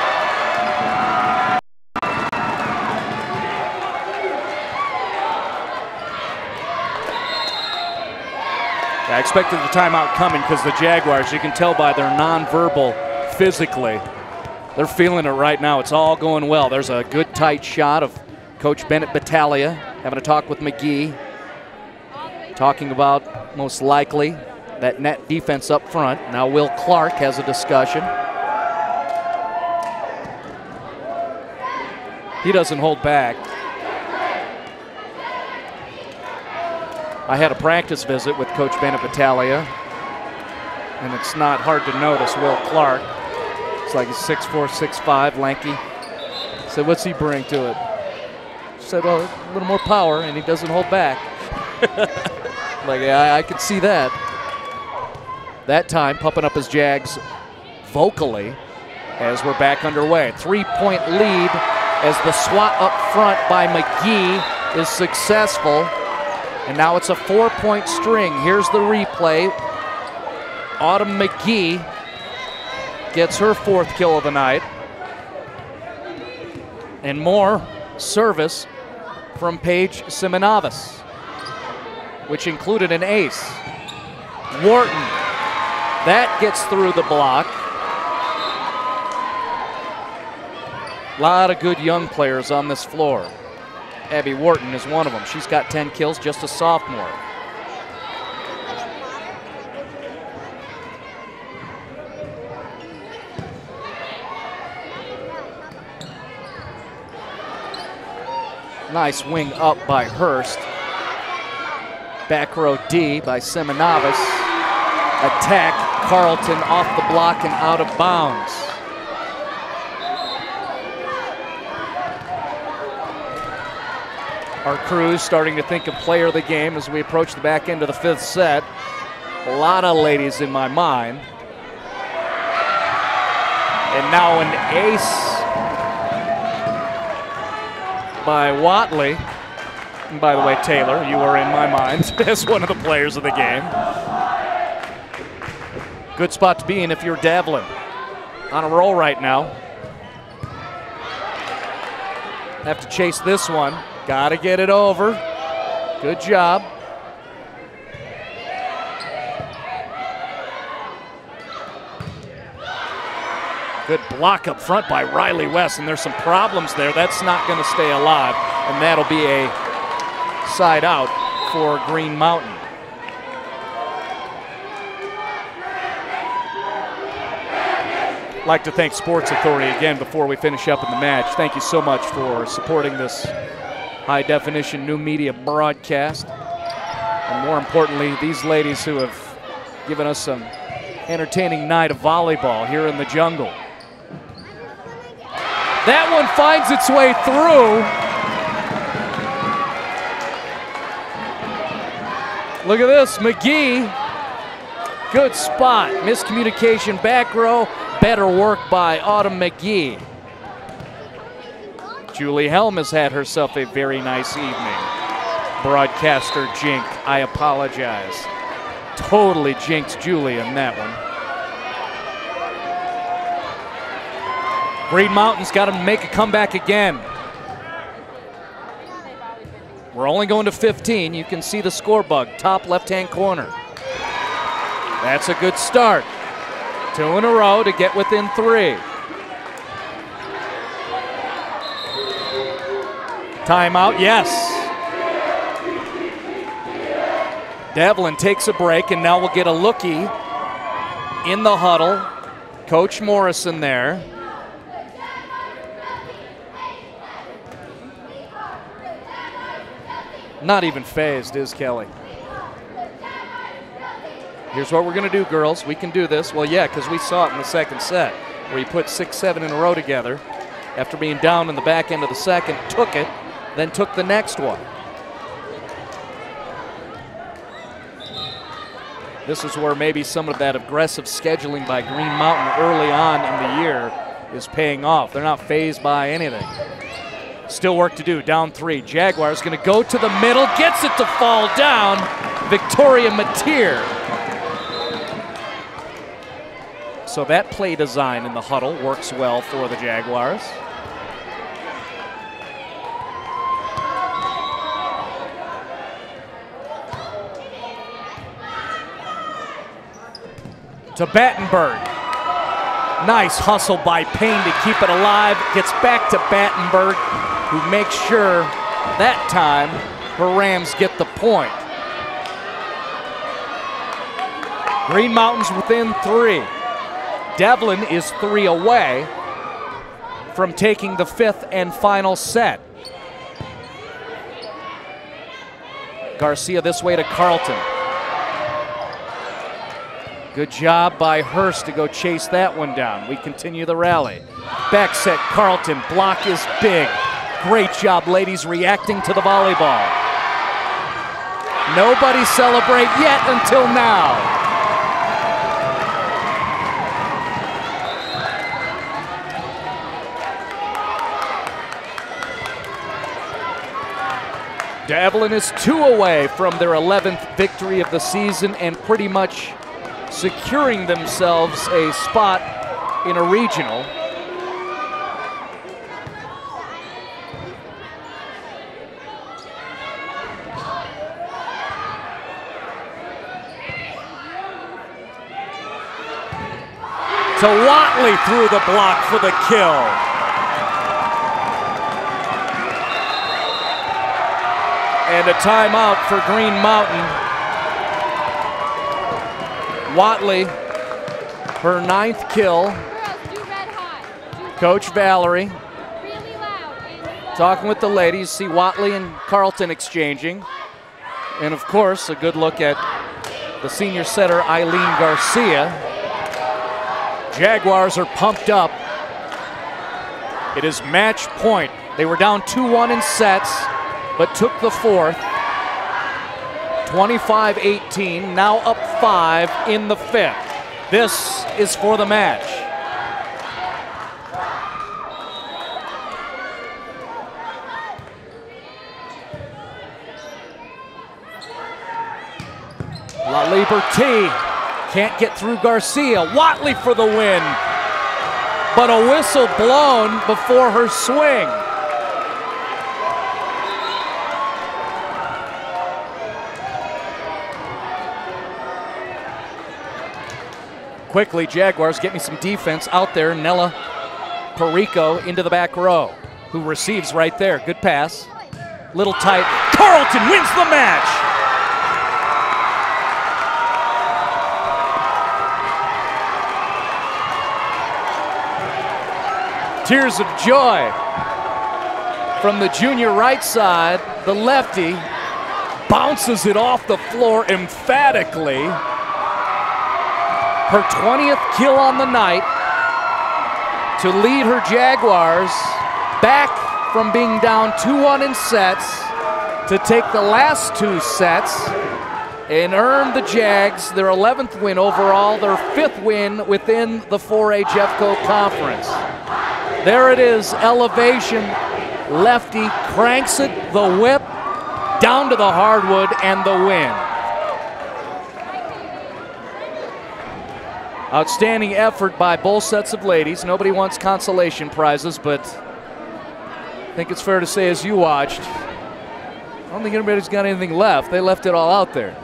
S2: I expected the timeout coming because the Jaguars, you can tell by their nonverbal physically, they're feeling it right now. It's all going well. There's a good tight shot of Coach Bennett Battaglia having a talk with McGee, talking about most likely that net defense up front. Now Will Clark has a discussion. He doesn't hold back. I had a practice visit with Coach Bennett Battaglia, and it's not hard to notice Will Clark. It's like he's six four, six five, lanky. I said, what's he bring to it? She said, well, a little more power, and he doesn't hold back. Like, yeah, I, I could see that. That time, pumping up his Jags vocally as we're back underway. Three-point lead as the swat up front by McGee is successful. And now it's a four-point string. Here's the replay. Autumn McGee gets her fourth kill of the night. And more service from Paige Simonovas, which included an ace. Wharton, that gets through the block. A lot of good young players on this floor. Abby Wharton is one of them. She's got ten kills, just a sophomore. Nice wing up by Hurst. Back row D by Simonovas. Attack, Carlton off the block and out of bounds. Our crew's starting to think of player of the game as we approach the back end of the fifth set. A lot of ladies in my mind. And now an ace by Watley. And by the way, Taylor, you are in my mind as one of the players of the game. Good spot to be in if you're Devlin. On a roll right now. Have to chase this one. Got to get it over. Good job. Good block up front by Riley West, and there's some problems there. That's not going to stay alive, and that'll be a side out for Green Mountain. I'd like to thank Sports Authority again before we finish up in the match. Thank you so much for supporting this high-definition new media broadcast. And more importantly, these ladies who have given us some entertaining night of volleyball here in the jungle. That one finds its way through. Look at this, McGee. Good spot. Miscommunication back row. Better work by Autumn McGee. Julie Helm has had herself a very nice evening. Broadcaster Jink, I apologize. Totally jinxed Julie in that one. Green Mountain's got to make a comeback again. We're only going to fifteen. You can see the score bug, top left-hand corner. That's a good start. Two in a row to get within three. Timeout, yes. Devlin takes a break, and now we'll get a lookie in the huddle. Coach Morrison there. Not even phased, is Kelly? Here's what we're going to do, girls. We can do this. Well, yeah, because we saw it in the second set, where he put six, seven in a row together after being down in the back end of the second, took it, then took the next one. This is where maybe some of that aggressive scheduling by Green Mountain early on in the year is paying off. They're not phased by anything. Still work to do, down three. Jaguars gonna go to the middle, gets it to fall down. Victoria Mateer. So that play design in the huddle works well for the Jaguars. To Battenberg. Nice hustle by Payne to keep it alive. Gets back to Battenberg, who makes sure that time her Rams get the point. Green Mountain's within three. Devlin is three away from taking the fifth and final set. Garcia this way to Carlton. Good job by Hurst to go chase that one down. We continue the rally. Back set, Carlton. Block is big. Great job, ladies, reacting to the volleyball. Nobody celebrate yet until now. Devlin is two away from their eleventh victory of the season and pretty much securing themselves a spot in a regional. To Watley through the block for the kill. And a timeout for Green Mountain. Watley, her ninth kill. Coach Valerie talking with the ladies. See Watley and Carlton exchanging. And of course, a good look at the senior setter, Eileen Garcia. Jaguars are pumped up. It is match point. They were down two one in sets, but took the fourth. twenty-five eighteen, now up five in the fifth. This is for the match. La Liberté can't get through Garcia. Watley for the win, but a whistle blown before her swing. Quickly, Jaguars get me some defense out there. Nella Perico into the back row, who receives right there. Good pass. Little tight. Carlton wins the match. Tears of joy from the junior right side. The lefty bounces it off the floor emphatically. Her twentieth kill on the night to lead her Jaguars back from being down two one in sets to take the last two sets and earn the Jags their eleventh win overall, their fifth win within the four A Jeffco Conference. There it is, elevation. Lefty cranks it, the whip, down to the hardwood, and the win. Outstanding effort by both sets of ladies. Nobody wants consolation prizes, but I think it's fair to say as you watched, I don't think anybody's got anything left. They left it all out there.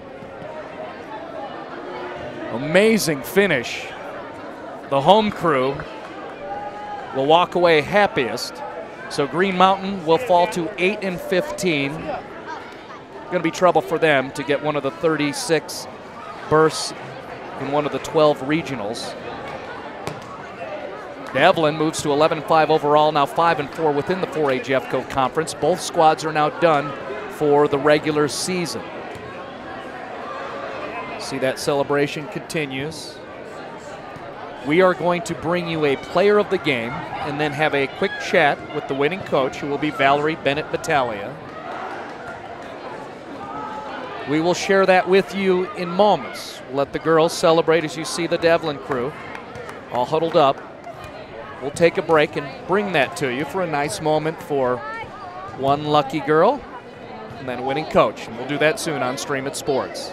S2: Amazing finish. The home crew will walk away happiest. So Green Mountain will fall to eight and fifteen. Going to be trouble for them to get one of the thirty-six berths in one of the twelve regionals. Devlin moves to eleven and five overall, now five and four within the four A Jeffco Conference. Both squads are now done for the regular season. See that celebration continues. We are going to bring you a player of the game and then have a quick chat with the winning coach, who will be Valerie Bennett Battaglia. We will share that with you in moments. We'll let the girls celebrate as you see the Devlin crew all huddled up. We'll take a break and bring that to you for a nice moment for one lucky girl and then winning coach. And we'll do that soon on Stream It Sports.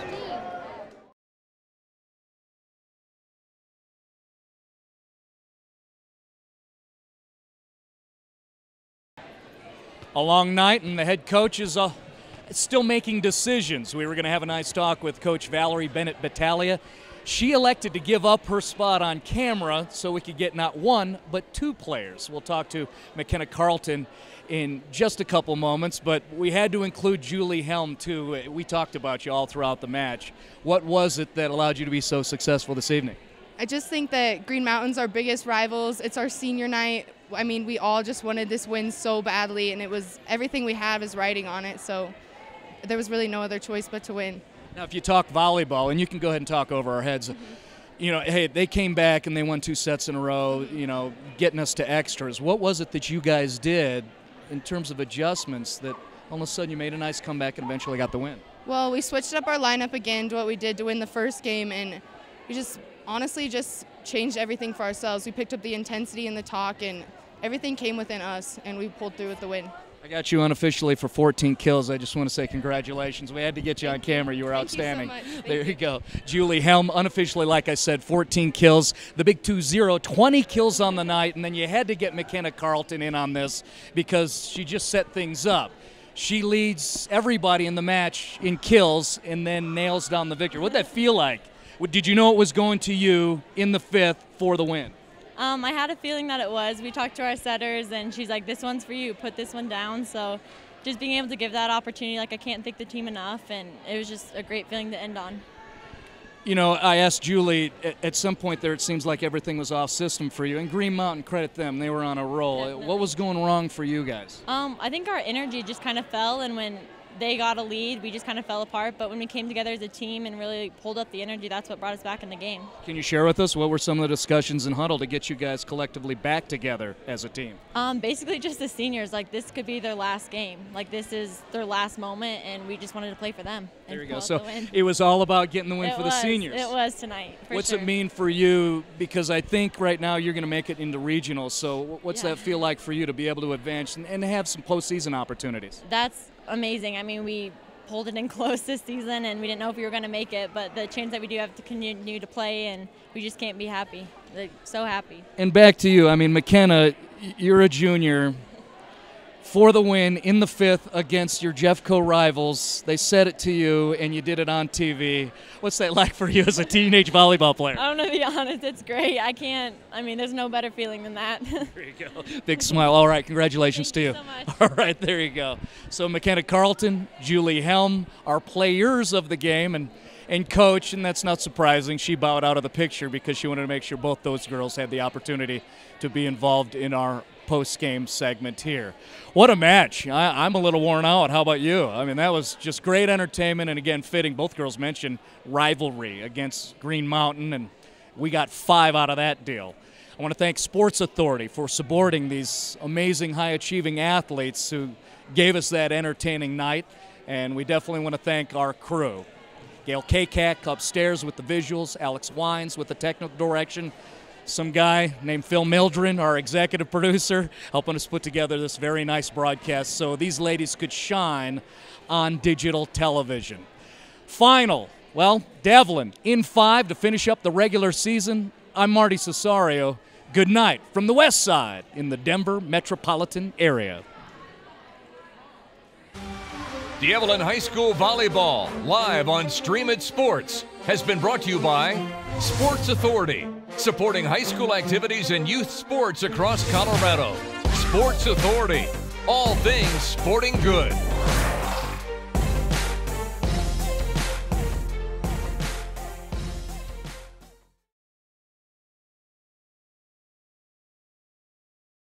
S2: A long night, and the head coach is uh, still making decisions. We were going to have a nice talk with Coach Valerie Bennett Battaglia. She elected to give up her spot on camera so we could get not one, but two players. We'll talk to McKenna Carlton in just a couple moments, but we had to include Julie Helm, too. We talked about you all throughout the match. What was it that allowed you to be so successful this evening?
S3: I just think that Green Mountain's our biggest rivals. It's our senior night. I mean, we all just wanted this win so badly, and it was everything we have is riding on it, so there was really no other choice but to win.
S2: Now, if you talk volleyball, and you can go ahead and talk over our heads, mm-hmm. you know, hey, they came back and they won two sets in a row, you know, getting us to extras. What was it that you guys did in terms of adjustments that all of a sudden you made a nice comeback and eventually got the win?
S3: Well, we switched up our lineup again to what we did to win the first game, and we just honestly just changed everything for ourselves. We picked up the intensity and the talk, and everything came within us, and we pulled through with the win.
S2: I got you unofficially for fourteen kills. I just want to say congratulations. We had to get you on camera. You were
S3: Thank
S2: outstanding.
S3: You so much.
S2: There
S3: you.
S2: you go. Julie Helm, unofficially, like I said, fourteen kills. The big two zero, twenty kills on the night, and then you had to get McKenna Carlton in on this because she just set things up. She leads everybody in the match in kills and then nails down the victory. What did that feel like? Did you know it was going to you in the fifth for the win?
S4: Um, I had a feeling that it was. We talked to our setters, and she's like, this one's for you, put this one down. So just being able to give that opportunity, like I can't thank the team enough, and it was just a great feeling to end on.
S2: You know, I asked Julie, at, at some point there it seems like everything was off system for you, and Green Mountain, credit them, they were on a roll.
S4: Definitely.
S2: What was going wrong for you guys?
S4: Um, I think our energy just kind of fell, and when they got a lead, we just kind of fell apart. But when we came together as a team and really pulled up the energy, that's what brought us back in the game.
S2: Can you share with us what were some of the discussions in huddle to get you guys collectively back together as a team?
S4: Um, basically just the seniors. Like, this could be their last game. Like, this is their last moment, and we just wanted to play for them.
S2: There you go. So it was all about getting the win
S4: it
S2: for
S4: was,
S2: the seniors.
S4: It was tonight, for
S2: What's
S4: sure.
S2: it mean for you? Because I think right now you're going to make it into regionals. So what's
S4: Yeah.
S2: that feel like for you to be able to advance and, and have some postseason opportunities?
S4: That's amazing. I mean, we pulled it in close this season, and we didn't know if we were going to make it, but the chance that we do have to continue to play, and we just can't be happy. Like, so happy.
S2: And back to you. I mean, McKenna, you're a junior. For the win in the fifth against your Jeffco rivals. They said it to you, and you did it on T V. What's that like for you as a teenage volleyball player?
S4: I'm going to be honest, it's great. I can't, I mean, there's no better feeling than that.
S2: There you go. Big smile. All right, congratulations
S4: Thank
S2: to
S4: you
S2: you.
S4: so much.
S2: All right, there you go. So McKenna Carlton, Julie Helm, our players of the game, and and coach, and that's not surprising. She bowed out of the picture because she wanted to make sure both those girls had the opportunity to be involved in our post-game segment here. What a match. I, I'm a little worn out. How about you? I mean, that was just great entertainment, and again, fitting. Both girls mentioned rivalry against Green Mountain, and we got five out of that deal. I want to thank Sports Authority for supporting these amazing high-achieving athletes who gave us that entertaining night, and we definitely want to thank our crew. Gail Kakak upstairs with the visuals, Alex Wines with the technical direction, some guy named Phil Mildren, our executive producer, helping us put together this very nice broadcast so these ladies could shine on digital television. Final Well, Devlin in five to finish up the regular season. I'm Marty Cesario. Good night from the west side in the Denver metropolitan area.
S1: D'Evelyn High School Volleyball, live on Stream It Sports, has been brought to you by Sports Authority, supporting high school activities and youth sports across Colorado. Sports Authority, all things sporting good.